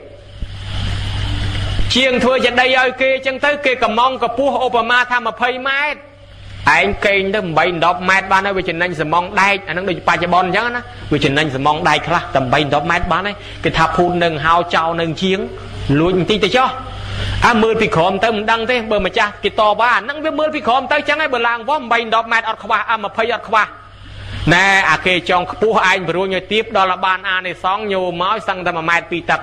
Chiêng thua dịch đây ở kê chẳng tới kê cầm mong cầm pua Obama tham mà phây mát. Anh kênh đó bảy đọc mát bán ấy vì trình anh sẽ mong đai anh đang đi ba cho bon chẳng á vì trình anh sẽ mong đai khá tầm bảy đọc mát bán ấy cái tháp phun nâng hao trao nâng chiếng luôn tí tới cho mưa thì khóm tới mình đăng thế bờ mà cha cái to ba nâng với mưa thì khóm tới chẳng ấy bờ làng võ bảy đọc mát ọt khóa mà phây ọt khóa nè kê trong pua anh rồi nhờ tiếp đó là ban này xóng nhiều máu xăng ta mà mát bị tắc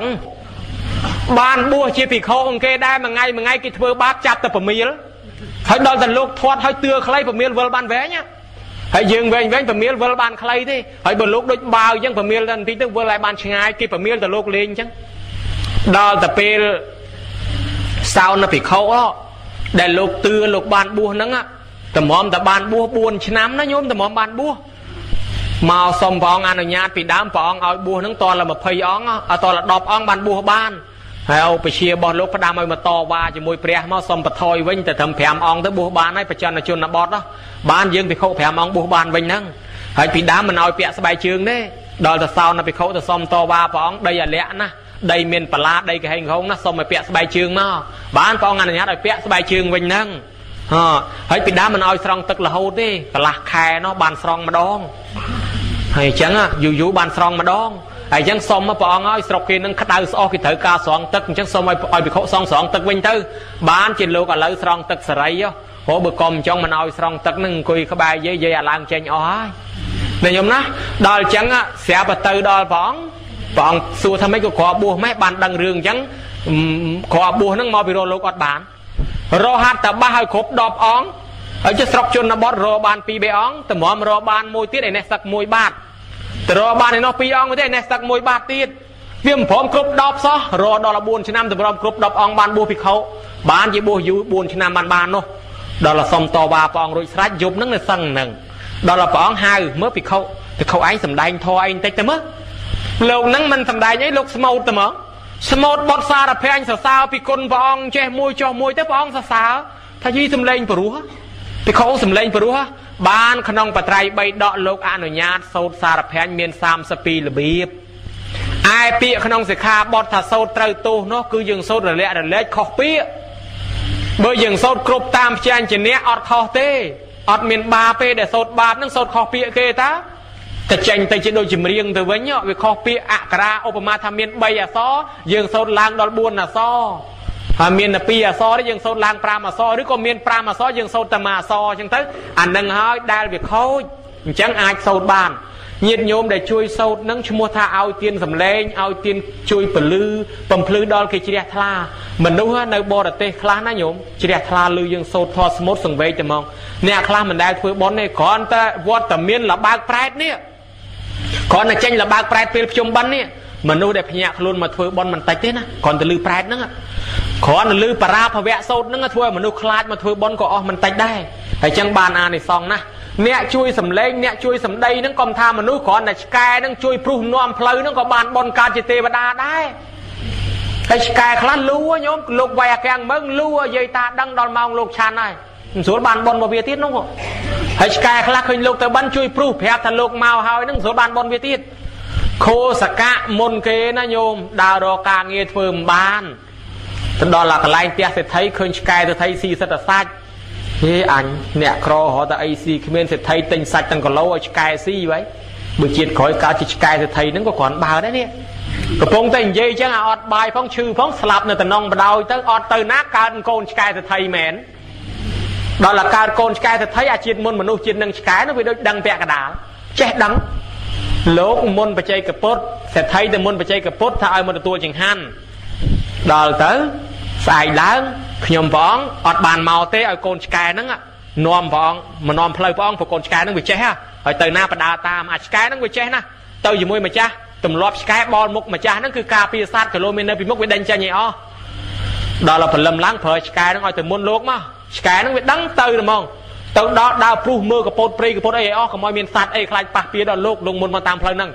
ban bua chia thì khâu kê đai mà ngay cái thưa bát chạp tập ở mì đó hãy đo dần lúc thoát hãy tưa khlây và miêu vơ ban vé nhá hãy dừng về và miêu vơ ban khlây thế hãy bờ lúc đôi bao dân và miêu lần tí tức vơ lại ban ngay kia và miêu từ lúc lên chứ đo tập pe sao nó bị khâu đó để lúc tưa lúc ban bua nắng á tầm móm tập ban bua buồn chấm nó nhôm tầm móm ban bua màu sòng vòng ăn ở nhà bị đám vòng ở bua nắng to là một phây óng à to là đọp óng ban bua ban hay ông phải chia bọt lúc đam mà to qua cho môi pre máu xong bật thôi vớiแต่ thầm phèm ong tới bùa ban ấy phải cho nó chôn là bọt đó ban dương thì khâu phèm ong bùa ban vinh nâng hay bị đám mà nói bẹt bài trường đấy đòi từ sau nó bị khâu từ xong to qua ong đây là lẽ na đây miền Pà La đây cái hình không nó xong mà bẹt bài trường nó ban ong ăn nhá đòi bẹt bài trường vinh nâng hay bị đám mà nói xong tức là hốt đi là khai nó bàn xong mà đong hay chẳng à dù bàn xong mà đong ai chẳng xong mà bọn ơi sọc kia nâng đau so cái thử ca soạn tức chẳng xong ai bị khổ xong soạn tức vinh tư bán trên lô cả lấy xong tức sợi á hổ bự com trong mà nói xong tức nâng cùi các bài dây à lang trên ói này nhom ná đòi chẳng á sẽ bật từ đòi bọn xua tham mấy cái khó bùa mấy bàn đằng rương chẳng khó bùa nâng mò bị rô lô quạt bán rô hát ta ba hơi khốp đọp óng ở chứ sọc chôn nó bót rô bàn pi bê óng tầm mòm rô bàn môi tiết này nè sặc môi bát rồi bạn này nó pi ong thế này sặc môi bát tiết viêm phom cướp đọp xó rồi đó là buồn trên năm từ brom cướp đọp ong ban bùa phi khâu bán chỉ bùa dữ buồn trên năm ban nó đó là xong to ba ong rồi sạch giúp nó là săng nằng đó là ong hai mới phi khâu anh sầm đai thôi anh tết tấm á lâu nắng mình sầm đai nhảy lúc smooth tấm á smooth bọt xa là phe anh sao phi côn ong che môi cho môi tép ong sao thay vì sầm lên bùa phi khâu sầm lên bùa banขนมปัตไตรใบดอกโลกอนุญาตโซดสารแพนเมียนสามสปีระเบียบไอเปียขนมสิขาบอดถ้าโซดเตยตูเนาะคือยังโซดระเละขอเปียเบอร์ยังโซดกรุบตามเชียนจีเนี้ยอดคอเตอดเมียนบาเปแต่โซดบานั่งโซดขอเปียเกตาแต่เจนแต่จะโดยจิมเรียงตัวไว้เนาะวิขอเปียอักราอุปมาทำเมียนใบอะซอยังโซดลางดอลบุญอะซอเมียนปีอะซอได้ยังโซดลางปรามาซอหรือก็เมียนปรามาซอยังโซดตมาซอจังตึ๊อันนึงเฮ้ยได้việcเขาจังอาจโซดบานnhiệt nhôm để chui sâu nâng cho mua tha ao tiên sầm lên ao tiên chui bầm lư đo cái chia thla mình đâu ha nơi bò đặt tê khla ná nhôm chia thla lư dương sâu thò smooth sừng về chầm mong nè khla mình đang phơi bón này có anh ta vót tầm miên là bạc pride nè có anh tranh là bạc pride phơi chôm bắn nè mình đâu đẹp nhạc luôn mà phơi bón mình tách thế nè còn từ lư pride nữa có anh lư para phơi vẽ sâu nữa thôi mình đâu khla mà phơi bón có mình tách đây hay chẳng bàn này xong nè nè chui sầm lên nè chui sầm đây nó còn tham mà nuôi còn là sky nó chui pru nom pleu nó có bàn bon ca chê và đa đấy cái sky khá lúa nhóm lục vài càng mưng lúa dây ta đăng đòn mong lục tràn này số bàn bon vào việt tiết đúng không cái sky khá khinh lục tới ban chui pru phép thành lục màu hơi nó số bàn bon việt tiết khô sạc cả môn kế nó nhôm đào đò càng nghe phơm ban đó là cái line tia sẽ thấy khinh sky tôi thấy si rất là sai thế anh nè cro họ ta AC comment sẽ thấy tinh sạch tăng còn lâu ở sky si vậy buổi chiều khỏi cả chỉ sky sẽ thấy nó có còn bao đấy nè cái phong tình dây chứ ọt bài phong trừ phong slap này từ nông vào đầu tới ọt từ nát card con sky sẽ thấy mền đó là card con sky sẽ thấy chiên môn mà nuôi chiên nâng sky nó bị đăng vẽ cả đá chết đắng lỗ môn phải chơi cái post sẽ thấy từ môn phải chơi cái post thay một tua chẳng han đó tới xài lớn nhom vong ọt bàn màu té ở con sky nó nom vong mà nom plei vong của con sky nó bị chết ha ở từ na đa tam sky nó bị chết na từ gì môi mà cha tùm lọp sky ball mục mà cha nóคือ pi sát km bị mốc bị đánh cha nhẹ o đó là phần lâm láng phơi sky nó ngồi từ môn lốp mà sky nó bị đắng từ đúng không từ đó đào pru mưa của pot pre của pot ai o của mọi miền sát ai khai pa pia đó lốp lùng môn mà tam plei năng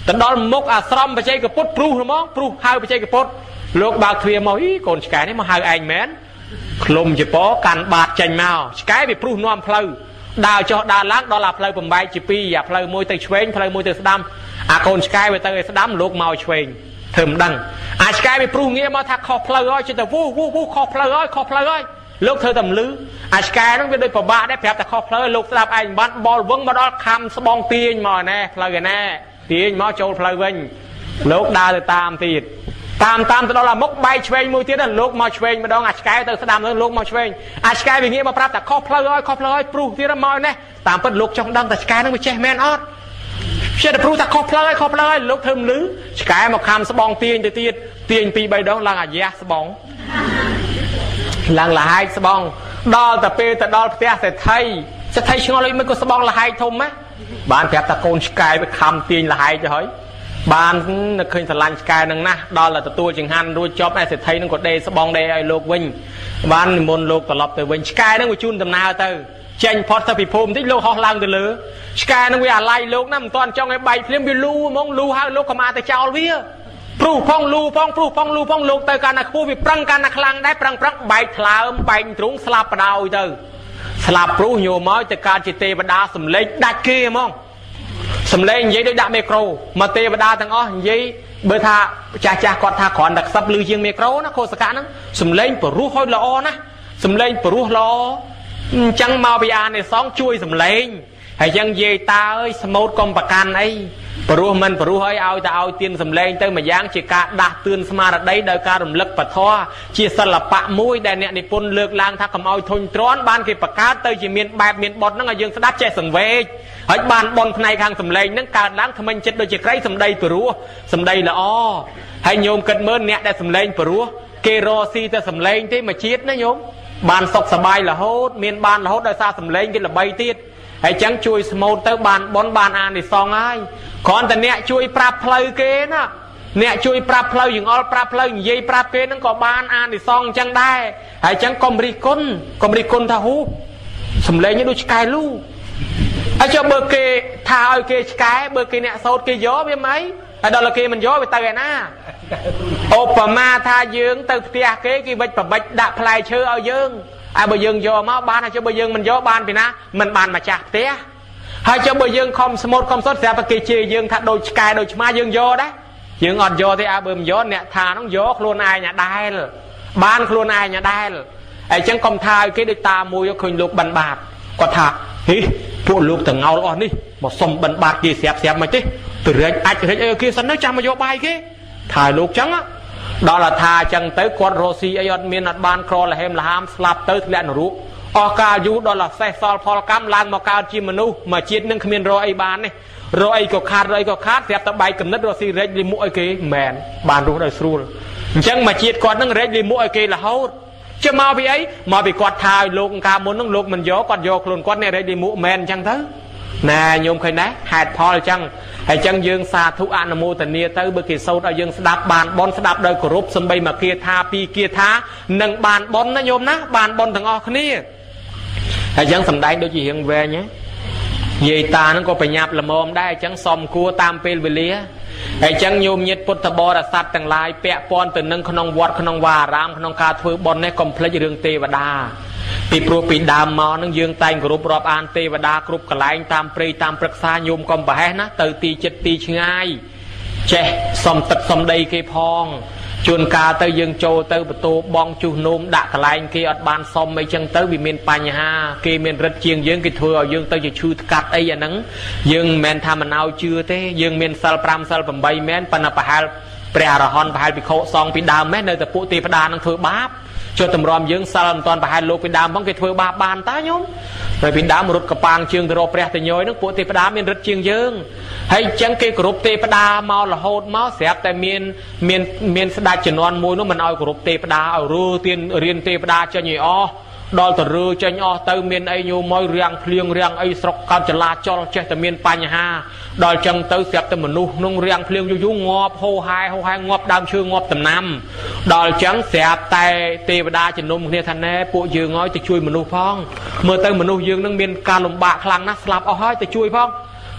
ទៅដល់មុខអាស្រមបច្ចេកពុទ្ធព្រុសហ្មងព្រុសហៅបច្ចេកពុទ្ធលោកបើកទ្វារមកអីកូនឆ្កែនេះមកហៅឯងមែនឃ្លុំជាពកាន់បាតចេញមកឆ្កែវាព្រុសនាំផ្លូវដើរចុះដើរឡើងដល់អាផ្លូវបំបែកជាពីរអាផ្លូវមួយទៅឆ្វេងផ្លូវមួយទៅស្ដាំអាកូនឆ្កែវាទៅឲ្យស្ដាំលោកមកឆ្វេងធ្វើមិនដឹងអាឆ្កែវាព្រុសងាកមកថាខុសផ្លូវហើយចិត្តទៅវូខុសផ្លូវហើយលោកធ្វើតែមលឺអាឆ្កែហ្នឹងវាដូចប្របាក់ដែរប្រាប់តែខុសផ្លូវលោកស្ដាប់ឯងបាត់បលវឹងមកដល់ខំស្បងទាញមកណែផ្លូវឯណាទាញមកចូលផ្លូវវិញលោកដើរទៅតាមទៀតតាមទៅដល់អាមុខបែកឆ្វេងមួយទៀតលោកមកឆ្វេងម្ដងអាឆ្កែទៅស្ដាំទៅលោកមកឆ្វេងអាឆ្កែវាងាកមកប្រាប់តែខុសផ្លូវហើយព្រុសទៀតមកណែតាមពិតលោកចង់ដឹងតែឆ្កែហ្នឹងវាចេះមែនអត់ជាតែព្រុសតែខុសផ្លូវហើយលោកធ្វើមលឺឆ្កែមកខំស្បងទាញទៅទៀតទាញ2 3ដងឡើងអាយ៉ាស្បងឡើងលហែកស្បងដល់តែពេលទៅដល់ផ្ទះសេដ្ឋីឆ្ងល់អីមិនក៏ស្បងលហែកធំណាបានប្រាប់តែកូនឆ្កែវាខំទាញលហែកទៅហើយបាននឹកឃើញស្រឡាញ់ឆ្កែនឹងណាស់ដល់តែទទួលចង្ហាន់រួចចប់ឯសេដ្ឋីនឹងក៏ដេស្បងដេឲ្យលោកវិញបាននិមន្តលោកត្រឡប់ទៅវិញឆ្កែនឹងវាជូនដំណើរទៅចេញផុតទៅពីភូមិបន្តិចលោកហោះឡើងទៅលើឆ្កែនឹងវាអាឡ័យលោកណាមិនទាន់ចង់ឲ្យបែកភ្លាមវាលូហ្មងលូហើយលោកក៏មកទៅចោលវាព្រុសផងលូផងលោកទៅកាន់តែខ្ពស់វាប្រឹងកាន់តែខ្លាំងដែរប្រឹងបែកថ្លើមបែកទ្រូងស្លាប់បដ ாய் ទៅស្លាប់ព្រុសញោមមកទៅកើតជាទេវតាសំលេងដាច់គេហ្មងសំលេងនិយាយដូចដាក់មីក្រូមកទេវតាទាំងអស់និយាយបើថាចាស់គាត់ថាគ្រាន់តែខ្សឹបឮជាងមីក្រូណាខុសកៈហ្នឹងសំលេងព្រោះហើយល្អណាស់សំលេងព្រោះល្អអញ្ចឹងមកពីអានិសងជួយសំលេងហើយអញ្ចឹងនិយាយតាអើយស្មូតកុំប្រកាន់អីព្រោះមិនព្រោះឲ្យតែឲ្យទៀនសំលេងទៅមួយយ៉ាងជាការដាស់តឿនស្មារតីដោយការរំលឹកពធជាសិល្បៈមួយដែលអ្នកនិពន្ធលើកឡើងថាកុំឲ្យធុញទ្រាន់បានគេបង្កើតទៅជាមានបែបមានបទហ្នឹងឲ្យយើងស្ដាប់ចេះសង្វេគហើយបានបនផ្នែកខាងសំលេងហ្នឹងកើតឡើងថ្មិញចិត្តដូចជាក្រៃសំដីព្រោះសំដីល្អហើយញោមគិតមើលអ្នកដែលសំលេងព្រោះគេរកស៊ីតែសំលេងទេមួយជាតិណាញោមបានសុខសប្បាយរហូតមានបានរហូតដោយសារសំលេងគេល្បីទៀតហើយចឹងជួយស្មូតទៅបានបនបានអានិសងហើយគ្រាន់តែអ្នកជួយប្រាប់ផ្លូវគេណាអ្នកជួយប្រាប់ផ្លូវយើងអល់ប្រាប់ផ្លូវនិយាយប្រាប់គេហ្នឹងក៏បានអានិសងអញ្ចឹងដែរហើយចឹងកុំរិះគន់ថាហ៊ូសំលេងនេះដូចឆ្កែលូហើយចុះបើគេថាឲ្យគេឆ្កែបើគេអ្នកសោតគេយកវាមិនហើយដល់គេមិនយកវាទៅឯណាឧបមាថាយើងទៅផ្ទះគេវិច្ចប្រវិច្ចដាក់ផ្លែឈើឲ្យយើងហើយបើយើងយកមកបានហើយចុះបើយើងមិនយកបានពីណាមិនបានម្ចាស់ផ្ទះហើយចុះបើយើងខំស្មូតខំសុតស្រាប់តែគេជេរយើងថាដូចឆ្កែដូចឆ្មាយើងយកដែរយើងអត់យកទេបើមិនយកអ្នកថាហ្នឹងយកខ្លួនឯងដែរបានខ្លួនឯងដែរហើយអញ្ចឹងកុំថាឲ្យគេដូចតាមួយឃើញលោកបិណ្ឌបាតគាត់ថាហីពួកលោកតងោលអស់នេះមកសុំបិណ្ឌបាតគេស្រាប់មិនទេទៅរែកអាចរែកអីគេសិនទៅចាំមកយកបាយគេថាលោកចឹងដល់ថាអញ្ចឹងទៅគាត់រស់ស៊ីអីអត់មានអត់បានក្រលហេមលហាមស្លាប់ទៅធ្លាក់នរកអស់កាលយូរដល់សេះសល់ផលកម្មឡើងមកកើតជាមនុស្សមកជាតិនឹងគ្មានរកអីបានទេរកអីក៏ខាតស្រាប់តែបែកកំណត់រស់ស៊ីរែកលីមុខឲ្យគេមិនមែនបានរស់ដោយស្រួលអញ្ចឹងមកជាតិគាត់នឹងរែកលីមុខឲ្យគេរហូតជិះមកពីអីមកពីគាត់ថាឲ្យលោកកាលមុននឹងលោកមិនយកគាត់យកខ្លួនគាត់នេះរែកលីមុខមែនអញ្ចឹងទៅណែញោមឃើញដែរហេតុផលអញ្ចឹងហើយអញ្ចឹងយើងសាធុអនុមោទនាទៅបើគេសូត្រឲ្យយើងស្ដាប់បានបនស្ដាប់ដោយគោរពសំបីមកគាថាពីរគាថានឹងបានបនណាញោមណាបានបនទាំងអស់គ្នាហើយអញ្ចឹងសំដែងដូចជារៀងវែងហ៎និយាយតាហ្នឹងក៏ប្រញាប់ល្មមដែរអញ្ចឹងសមគួរតាមពេលវេលាហើយអញ្ចឹងញោមញាតិពុទ្ធបរិស័ទទាំងឡាយពាក់ព័ន្ធទៅនឹងក្នុងវត្តក្នុងវាអារាមក្នុងការធ្វើបន់នេះកុំភ្លេចរឿងទេវតាពីព្រោះពីដើមមកនឹងយើងតែងគោរពរាប់អានទេវតាគ្រប់កន្លែងតាមព្រៃតាមព្រឹក្សាញោមកុំប្រហែសណាទៅទីចិត្តទីឆ្ងាយចេះសំទឹកសំដីគេផងជួនកាលទៅយើងចូលទៅបន្ទោបងជុះនោមដាក់កន្លែងគេអត់បានសមអីចឹងទៅវាមានបញ្ហាគេមានរិទ្ធជាងយើងគេធ្វើឲ្យយើងទៅជាឈឺថ្កាត់អីអាហ្នឹងយើងមិនមែនថាមិនឲ្យជឿទេយើងមានសិល5សិល8មែនប៉ុន្តែប្រហែលព្រះអរហន្តប្រហែលភិក្ខុសង្ឃពីដើមមែននៅតែពួកទេវតានឹងធ្វើបាបចុះតម្រាំយើងសិលមិនតាន់ប្រហែលលោកពីដើមផងគេធ្វើបាបបានតើញោមហើយពីដើមរត់កប៉ាងជើងទៅរកព្រះតញយនឹងពួកទេវតាមានរិទ្ធជាងយើងហើយអញ្ចឹងគេគោរពទេវតាមករហូតមកស្រាប់តែមានស្ដេចជំនាន់មួយនោះមិនឲ្យគោរពទេវតាឲ្យរើទៀនរៀនទេវតាចេញឲ្យអស់ដល់ទៅរើចេញអស់ទៅមានអីញោមមករាំងភ្លៀងរាំងអីស្រុកកើតចលាចលចេះតែមានបញ្ហាដល់ចឹងទៅស្រាប់តែមនុស្សក្នុងរាំងភ្លៀងយូរងាប់ហូរហែងាប់ដើមឈើងាប់ដំណាំដល់ចឹងស្រាប់តែទេវតាជំនុំគ្នាថាណែពួកយើងឲ្យទៅជួយមនុស្សផងមើលទៅមនុស្សយើងនឹងមានការលំបាកខ្លាំងណាស់ស្លាប់អស់ហើយទៅជួយផង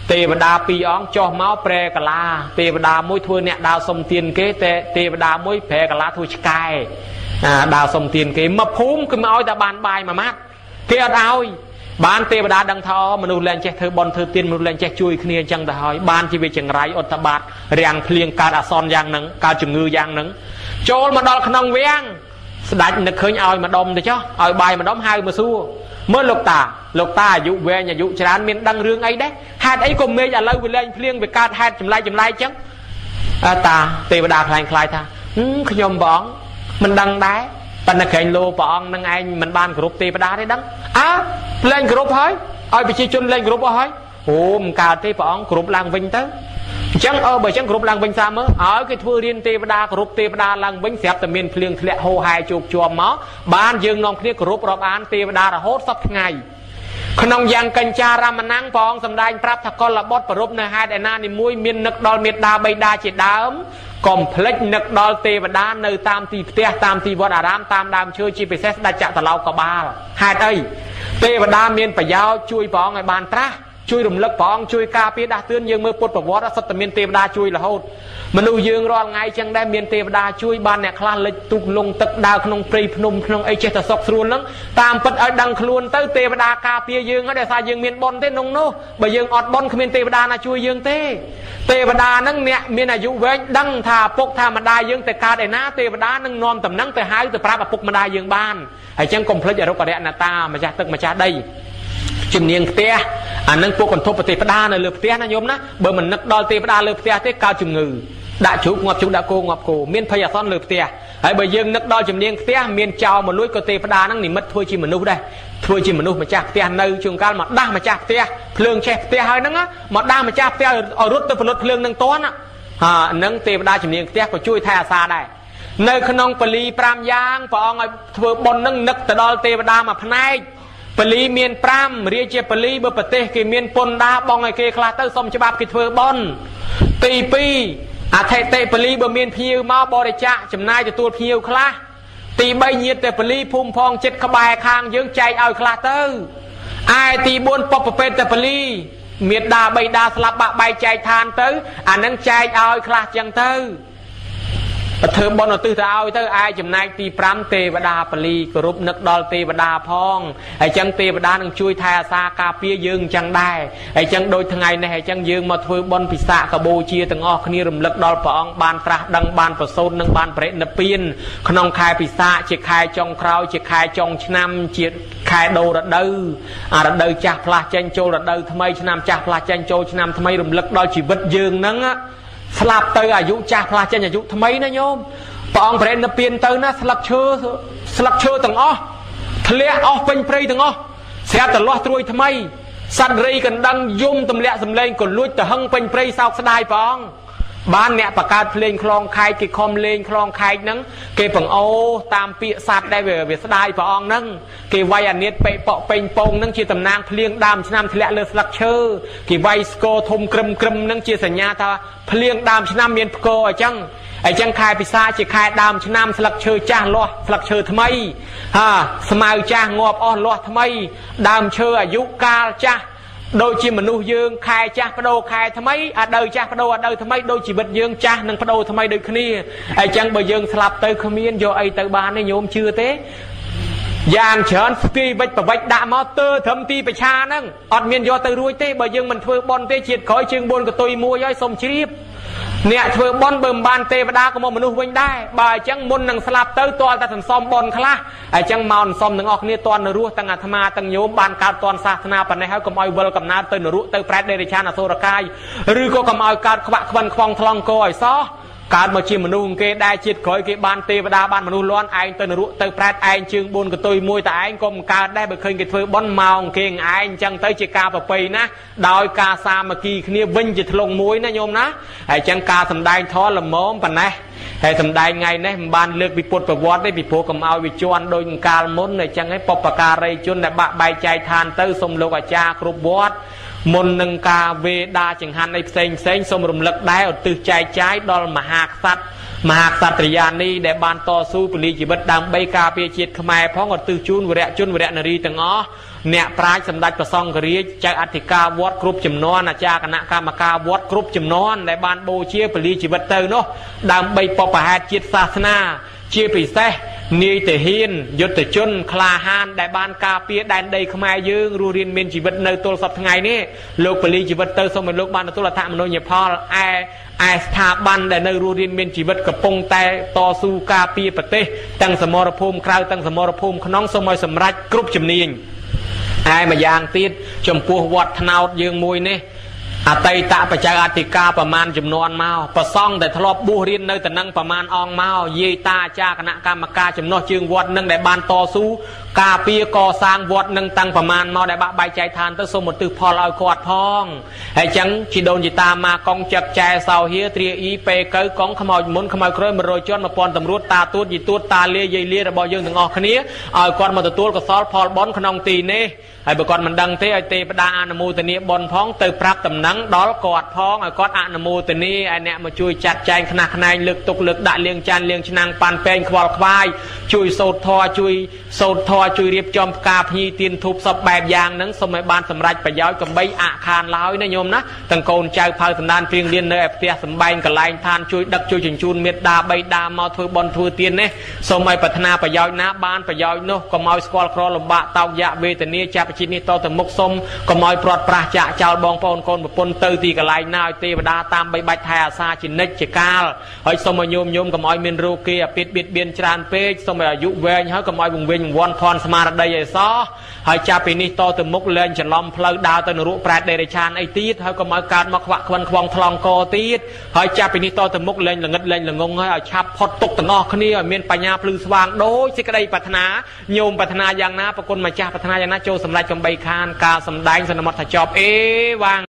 ទេវតាពីរអង្គចុះមកប្រែកាឡាទេវតាមួយធ្វើអ្នកដើរសុំទានគេតែទេវតាមួយប្រែកាឡាធ្វើឆ្កែដើរសុំទានគេមកភូមិគឺមកឲ្យតែបានបាយមួយម៉ាត់គេអត់ឲ្យបានទេវតាដឹងថាមនុស្សលែងចេះធ្វើបន់ធ្វើទានមនុស្សលែងចេះជួយគ្នាអញ្ចឹងទៅហើយបានជាវាចង្រៃអត្តបាតរាំងភ្លៀងកើតអាសន្នយ៉ាងហ្នឹងកើតជំងឺយ៉ាងហ្នឹងចូលមកដល់ក្នុងវាំងស្ដេចនឹកឃើញឲ្យម្ដុំទៅចុះឲ្យបាយម្ដុំហៅមកសួរមើលលោកតាអាយុវែងអាយុច្រើនមានដឹងរឿងអីដែរហេតុអីក៏មេឃឥឡូវវាលែងភ្លៀងវាកើតហេតុចម្លែកអញ្ចឹងតាទេវតាខ្លាំងខ្លាយថាខ្ញុំព្រះអង្គមិនដឹងដែរប៉ុន្តែក្រែងលោព្រះអង្គនឹងឯងមិនបានគោរពទេវតាទេដឹងលែងគោរពហើយឲ្យប្រជាជនលែងគោរពអស់ហើយអូមិនកើតទេព្រះអង្គគោរពឡើងវិញទៅអញ្ចឹងបើអញ្ចឹងគោរពឡើងវិញសាមើលឲ្យគេធ្វើរៀនទេវតាគោរពទេវតាឡើងវិញស្រាប់តែមានភ្លៀងធ្លាក់ហូរហែជោគជាំមកបានយើងនាំគ្នាគោរពរាប់អានទេវតារហូតសពថ្ងៃក្នុងយ៉ាងកញ្ចារាមណាំងព្រះអង្គសម្ដែងប្រាប់ថាកុលបុត្រប្រពនៅហេតុឯណានីមួយមាននឹកដល់មេត្តាបិតាជាដើមកុំភ្លេចនឹកដល់ទេវតានៅតាមទីផ្ទះតាមទីវត្តអារាមតាមដើមឈើជាពិសេសស្ដេចចតុលោកបាលហេតុអីទេវតាមានប្រយោជន៍ជួយព្រះអង្គឲ្យបានត្រាស់ជួយរំលឹកព្រះអង្គជួយការពារដាស់តឿនយើងមើលពុទ្ធប្រវត្តិសុទ្ធតែមានទេវតាជួយរហូតមនុស្សយើងរាល់ថ្ងៃចឹងដែរមានទេវតាជួយបានអ្នកខ្លះលិចទូកលងទឹកដើរក្នុងព្រៃភ្នំក្នុងអីចេះតែសុខស្រួលហ្នឹងតាមពិតឲ្យដឹងខ្លួនទៅទេវតាការពារយើងហើយដោយសារយើងមានបុណ្យទេក្នុងនោះបើយើងអត់បុណ្យគ្មានទេវតាណាជួយយើងទេទេវតាហ្នឹងអ្នកមានអាយុវែងដឹងថាពុកថាម្ដាយយើងទៅកើតឯណាទេវតានឹងនាំតំណែងទៅហៅទៅប្រាប់ឪពុកម្ដាយយើងបានហើយចឹងកុំភ្លេចអរុក្ខរណតាម្ចាស់ទឹកម្ចាស់ដីជំនាញផ្ទះអានឹងពួកកន្ធពទេវតានៅលើផ្ទះណាញោមណាបើមិននឹកដល់ទេវតាលើផ្ទះទេកើតជំងឺដាក់ជ្រូកងាប់ជ្រូកដាក់គោងាប់គោមានភ័យអាសន្នលើផ្ទះហើយបើយើងនឹកដល់ជំនាញផ្ទះមានចោលមកលួចក៏ទេវតាហ្នឹងនិមិត្តធ្វើជាមនុស្សដែរធ្វើជាមនុស្សម្ចាស់ផ្ទះនៅជួនកាលមកដាស់ម្ចាស់ផ្ទះភ្លើងឆេះផ្ទះហើយហ្នឹងមកដាស់ម្ចាស់ផ្ទះឲ្យរត់ទៅផលិតភ្លើងនឹងតន់ហ្នឹងទេវតាជំនាញផ្ទះក៏ជួយថែអាសាដែរនៅក្នុងបលី5យ៉ាងព្រះអង្គឲ្យធ្វើបុណ្យហ្នឹងនឹកទៅដល់ទេវតាមួយផ្នែកបលីមាន5រាជាបលីបើប្រទេសគេមានពន្ធដារបងឲ្យគេខ្លះទៅសុំច្បាប់គេធ្វើបុណ្យទី2អធិតិបលីបើមានភ្ញៀវមកបរិច្ចាគចំណាយទទួលភ្ញៀវខ្លះទី3ញាតិតែបលីភូមិផងចិត្តក្បែរខាងយើងចែកឲ្យខ្លះទៅឯទី4ពុព្វពេតតែបលីមេដាបៃតាស្លាប់បាក់បែកចែកឋានទៅអានឹងចែកឲ្យខ្លះចឹងទៅធ្វើបុណ្យឧទ្ទិសទៅឲ្យទៅឯចំណែកទី5ទេវតាបលីគោរពនឹកដល់ទេវតាផងហើយចឹងទេវតានឹងជួយថែអាសាការពារយើងចឹងដែរហើយចឹងដូចថ្ងៃនេះហើយចឹងយើងមកធ្វើបុណ្យពិសាខបូជាទាំងអស់គ្នារំលឹកដល់ព្រះអង្គបានត្រាស់ដឹងបានប្រសូតនិងបានបរិនិព្វានក្នុងខែពិសាជាខែចុងក្រោយជាខែចុងឆ្នាំជាខែដូររដូវរដូវចាស់ផ្លាស់ចេញចូលរដូវថ្មីឆ្នាំចាស់ផ្លាស់ចេញចូលឆ្នាំថ្មីរំលឹកដល់ជីវិតយើងហ្នឹងស្លាប់ទៅអាយុចាស់ផ្លាស់ចេញអាយុថ្មីណាញោមព្រះអង្គបរិនិព្វានទៅណាស្លឹកឈើទាំងអស់ធ្លាក់អស់ពេញព្រៃទាំងអស់ស្រាប់តែលាស់ត្រួយថ្មីសត្វរីកណ្ដឹងយំទម្លាក់សម្លេងក៏លួចទៅហឹងពេញព្រៃសោកស្ដាយព្រះអង្គបានអ្នកបកើតភ្លេងខ្លងខែកគេខំលេងខ្លងខែកហ្នឹងគេបង្អូតាមពាក្យសត្វដែលវាស្ដាយព្រះអង្គហ្នឹងគេវាយអានិតពេប៉ពេញពងហ្នឹងជាតំណាងភ្លៀងដើមឆ្នាំធ្លាក់លើស្លឹកឈើគេវាយស្គរធំក្រឹមហ្នឹងជាសញ្ញាថាភ្លៀងដើមឆ្នាំមានផ្គរអញ្ចឹងខែពិសាជាខែដើមឆ្នាំស្លឹកឈើចាស់លាស់ស្លឹកឈើថ្មីស្មៅចាស់ងាប់អស់លាស់ថ្មីដើមឈើអាយុកាលចាស់ដូចជាមនុស្សយើងខែចាស់បដូរខែថ្មីអាដៅចាស់បដូរអាដៅថ្មីដូចជីវិតយើងចាស់និងបដូរថ្មីដូចគ្នាអញ្ចឹងបើយើងស្លាប់ទៅគ្មានយកអីទៅបានទេញោមជឿទេយ៉ាងច្រើនស្ទាយវិចប្រវិចដាក់មកទើត្រឹមទីប្រឆាហ្នឹងអត់មានយកទៅរួចទេបើយើងមិនធ្វើបុណ្យទេជាតិក្រោយជើង4កតុយមួយហើយសុំជ្រាបអ្នកធ្វើបុណ្យបើមិនបានទេវតាក៏មកមនុស្សវិញដែរបើអញ្ចឹងមុននឹងស្លាប់ទៅទាល់តែសន្សំបុណ្យខ្លះអញ្ចឹងមកសន្សំទាំងអស់គ្នាទាន់នៅរស់ទាំងអាត្មាទាំងញោមបានកើតទាន់សាសនាប៉ុណ្ណេះហើយកុំឲ្យវិលកំណើតទៅនរកទៅប្រែតដេរឆានអសូរកាយឬក៏កុំឲ្យកើតខ្វាក់ខ្វិនខ្វងថ្លង់កឲ្យសោះកើតមកជាមនុស្សគេដែរជាតិក្រោយគេបានទេវតាបានមនុស្សលាន់ឯងទៅនរកទៅប្រែតឯងជើង4កតុយមួយតែឯងក៏មិនកើតដែរបើឃើញគេធ្វើបុណ្យមកគេឯងអញ្ចឹងទៅជាការប្រពៃណាដោយការសាមគ្គីគ្នាវិញជាធ្លុងមួយណាញោមណាហើយអញ្ចឹងការសម្ដែងធម៌ល្មមប៉ុណ្ណេះហើយសម្ដែងថ្ងៃនេះមិនបានលើកពីពុទ្ធប្រវត្តិទេពីព្រោះកុំឲ្យវាជន់ដូចកាលមុនអញ្ចឹងឯងបុព្វការីជនដែលបាក់បែកចែកឋានទៅសូមលោកអាចារ្យគ្រប់វត្តមុននឹងការវេដាចង្ហាន់អីផ្សេងសូមរំលឹកដែរឧទ្ទិសចែកចាយដល់មហាក្សត្រមហាក្សត្រិយានីដែលបានតស៊ូពលីជីវិតដើម្បីការពារជាតិខ្មែរផងឧទ្ទិសជូនវរៈជនវរៈនារីទាំងអស់អ្នកប្រាជ្ញសម្ដេចព្រះសង្ឃរាជចៅអធិការវត្តគ្រប់ចំនួនអាចារ្យគណៈកម្មការវត្តគ្រប់ចំនួនដែលបានបូជាពលីជីវិតទៅនោះដើម្បីបព្វហេតុជាតិសាសនាជាពិសេសនាយទាហានយុទ្ធជនក្លាហានដែលបានការពារដែនដីខ្មែរយើងរស់រានមានជីវិតនៅទល់សប្តាហ៍ថ្ងៃនេះលោកពលីជីវិតទៅសូមឲ្យលោកបានទទួលអត្ថមនោញ្ញផលឯស្ថាប័នដែលនៅរស់រានមានជីវិតកំពុងតែតស៊ូការពារប្រទេសទាំងសមរភូមិក្រៅទាំងសមរភូមិក្នុងសូមឲ្យសម្រេចគ្រប់ជំនាញឯម្យ៉ាងទៀតចំពោះវត្តថ្នោតយើងមួយនេះអតីតបច្ច័យអធិការប្រមាណចំនួនមកប្រសង់ដែលធ្លាប់បួសរៀននៅតំណឹងប្រមាណអង្គមកយាយតាអាចារ្យគណៈកម្មការចំណោះជើងវត្តនឹងដែលបានតស៊ូការពារកសាងវត្តនឹងតាំងប្រមាណមកដែលបាក់បែកចែកឋានទៅសូមឧទ្ទិសផលឲ្យគាត់ផងហើយចឹងជីដូនជីតាមកកងចឹកចែសោហៀត្រាអ៊ីពេកៅកងខ្មោចមុនខ្មោចក្រោយ100ជាន់1000តម្រួតតាទួតយីទួតតាលាយាយលារបស់យើងទាំងអស់គ្នាឲ្យគាត់មកទទួលកុសលផលបុណ្យក្នុងទីនេះហើយបើគាត់មិនដឹងទេឲ្យទេវតាអនុមោទនាបុណ្យផងទៅប្រាប់តំណែងដល់គាត់ផងឲ្យគាត់អនុមោទនាឲ្យអ្នកមកជួយចាត់ចែងខ្នះខ្នែងលើកទុកលើកដាក់លាងចានលាងឆ្នាំងប៉ាន់ពេងខ្វល់ខ្វាយជួយសូត្រធម៌ជួយរៀបចំផ្កាភ្ញីទៀនធូបសពបែបយ៉ាងហ្នឹងសូមឲ្យបានសម្រេចប្រយោជន៍កំបីអខានឡើយណាញោមណាទាំងកូនចៅផៅសណ្ដានព្រៀងលៀននៅឯផ្ទះសំបែងកន្លែងឋានជួយដឹកជួយជញ្ជូនមេត្តាបីដាមកធ្វើបុណ្យធ្វើទាននេះសូមឲ្យប្រាថ្នាប្រយោជន៍ណាបានប្រយោជន៍នោះកុំឲ្យស្គាល់ក្រលំបាកតោកយៈវេទនាចាប់ជីវិតនេះតទៅមុខសូមកុំឲ្យព្រាត់ប្រាសចាក់ចោលបងប្អូនកូនប្រពន្ធទៅទីកន្លែងណាឲ្យទេវតាតាមបីបាច់ថែអាសាជានិច្ចជាកាលហើយសូមឲ្យញោមកុំឲ្យមានរោគគេអាពិតបៀតបៀនច្រើនពេកសូមឲ្យអាយុវែងហើយកុំឲ្យវង្វេងវង្វាន់ភ័ន្តស្មារតីឲ្យសោះហើយចាប់ពីនេះតទៅមុខលែងច្រឡំផ្លូវដើរទៅនរកប្រែតដេរេឆានអីទៀតហើយកុំឲ្យកើតមកខ្វាក់ខ្វិនខ្វងថ្លង់កទៀតហើយចាប់ពីនេះតទៅមុខលែងល្ងិតលែងល្ងងហើយឲ្យឆាប់ផុតទុកទាំងអស់គ្នាឲ្យមានបញ្ញាភ្លឺស្វាងដូចសេចក្តីប្រាថ្នាញោមប្រាថ្នាយ៉ាងណាប្រគុណម្ចាស់ប្រាថ្នាយ៉ាងណាចូលសម្រេចកំបីខានការសម្ដែងសន្មតថាចប់អេវ៉ាង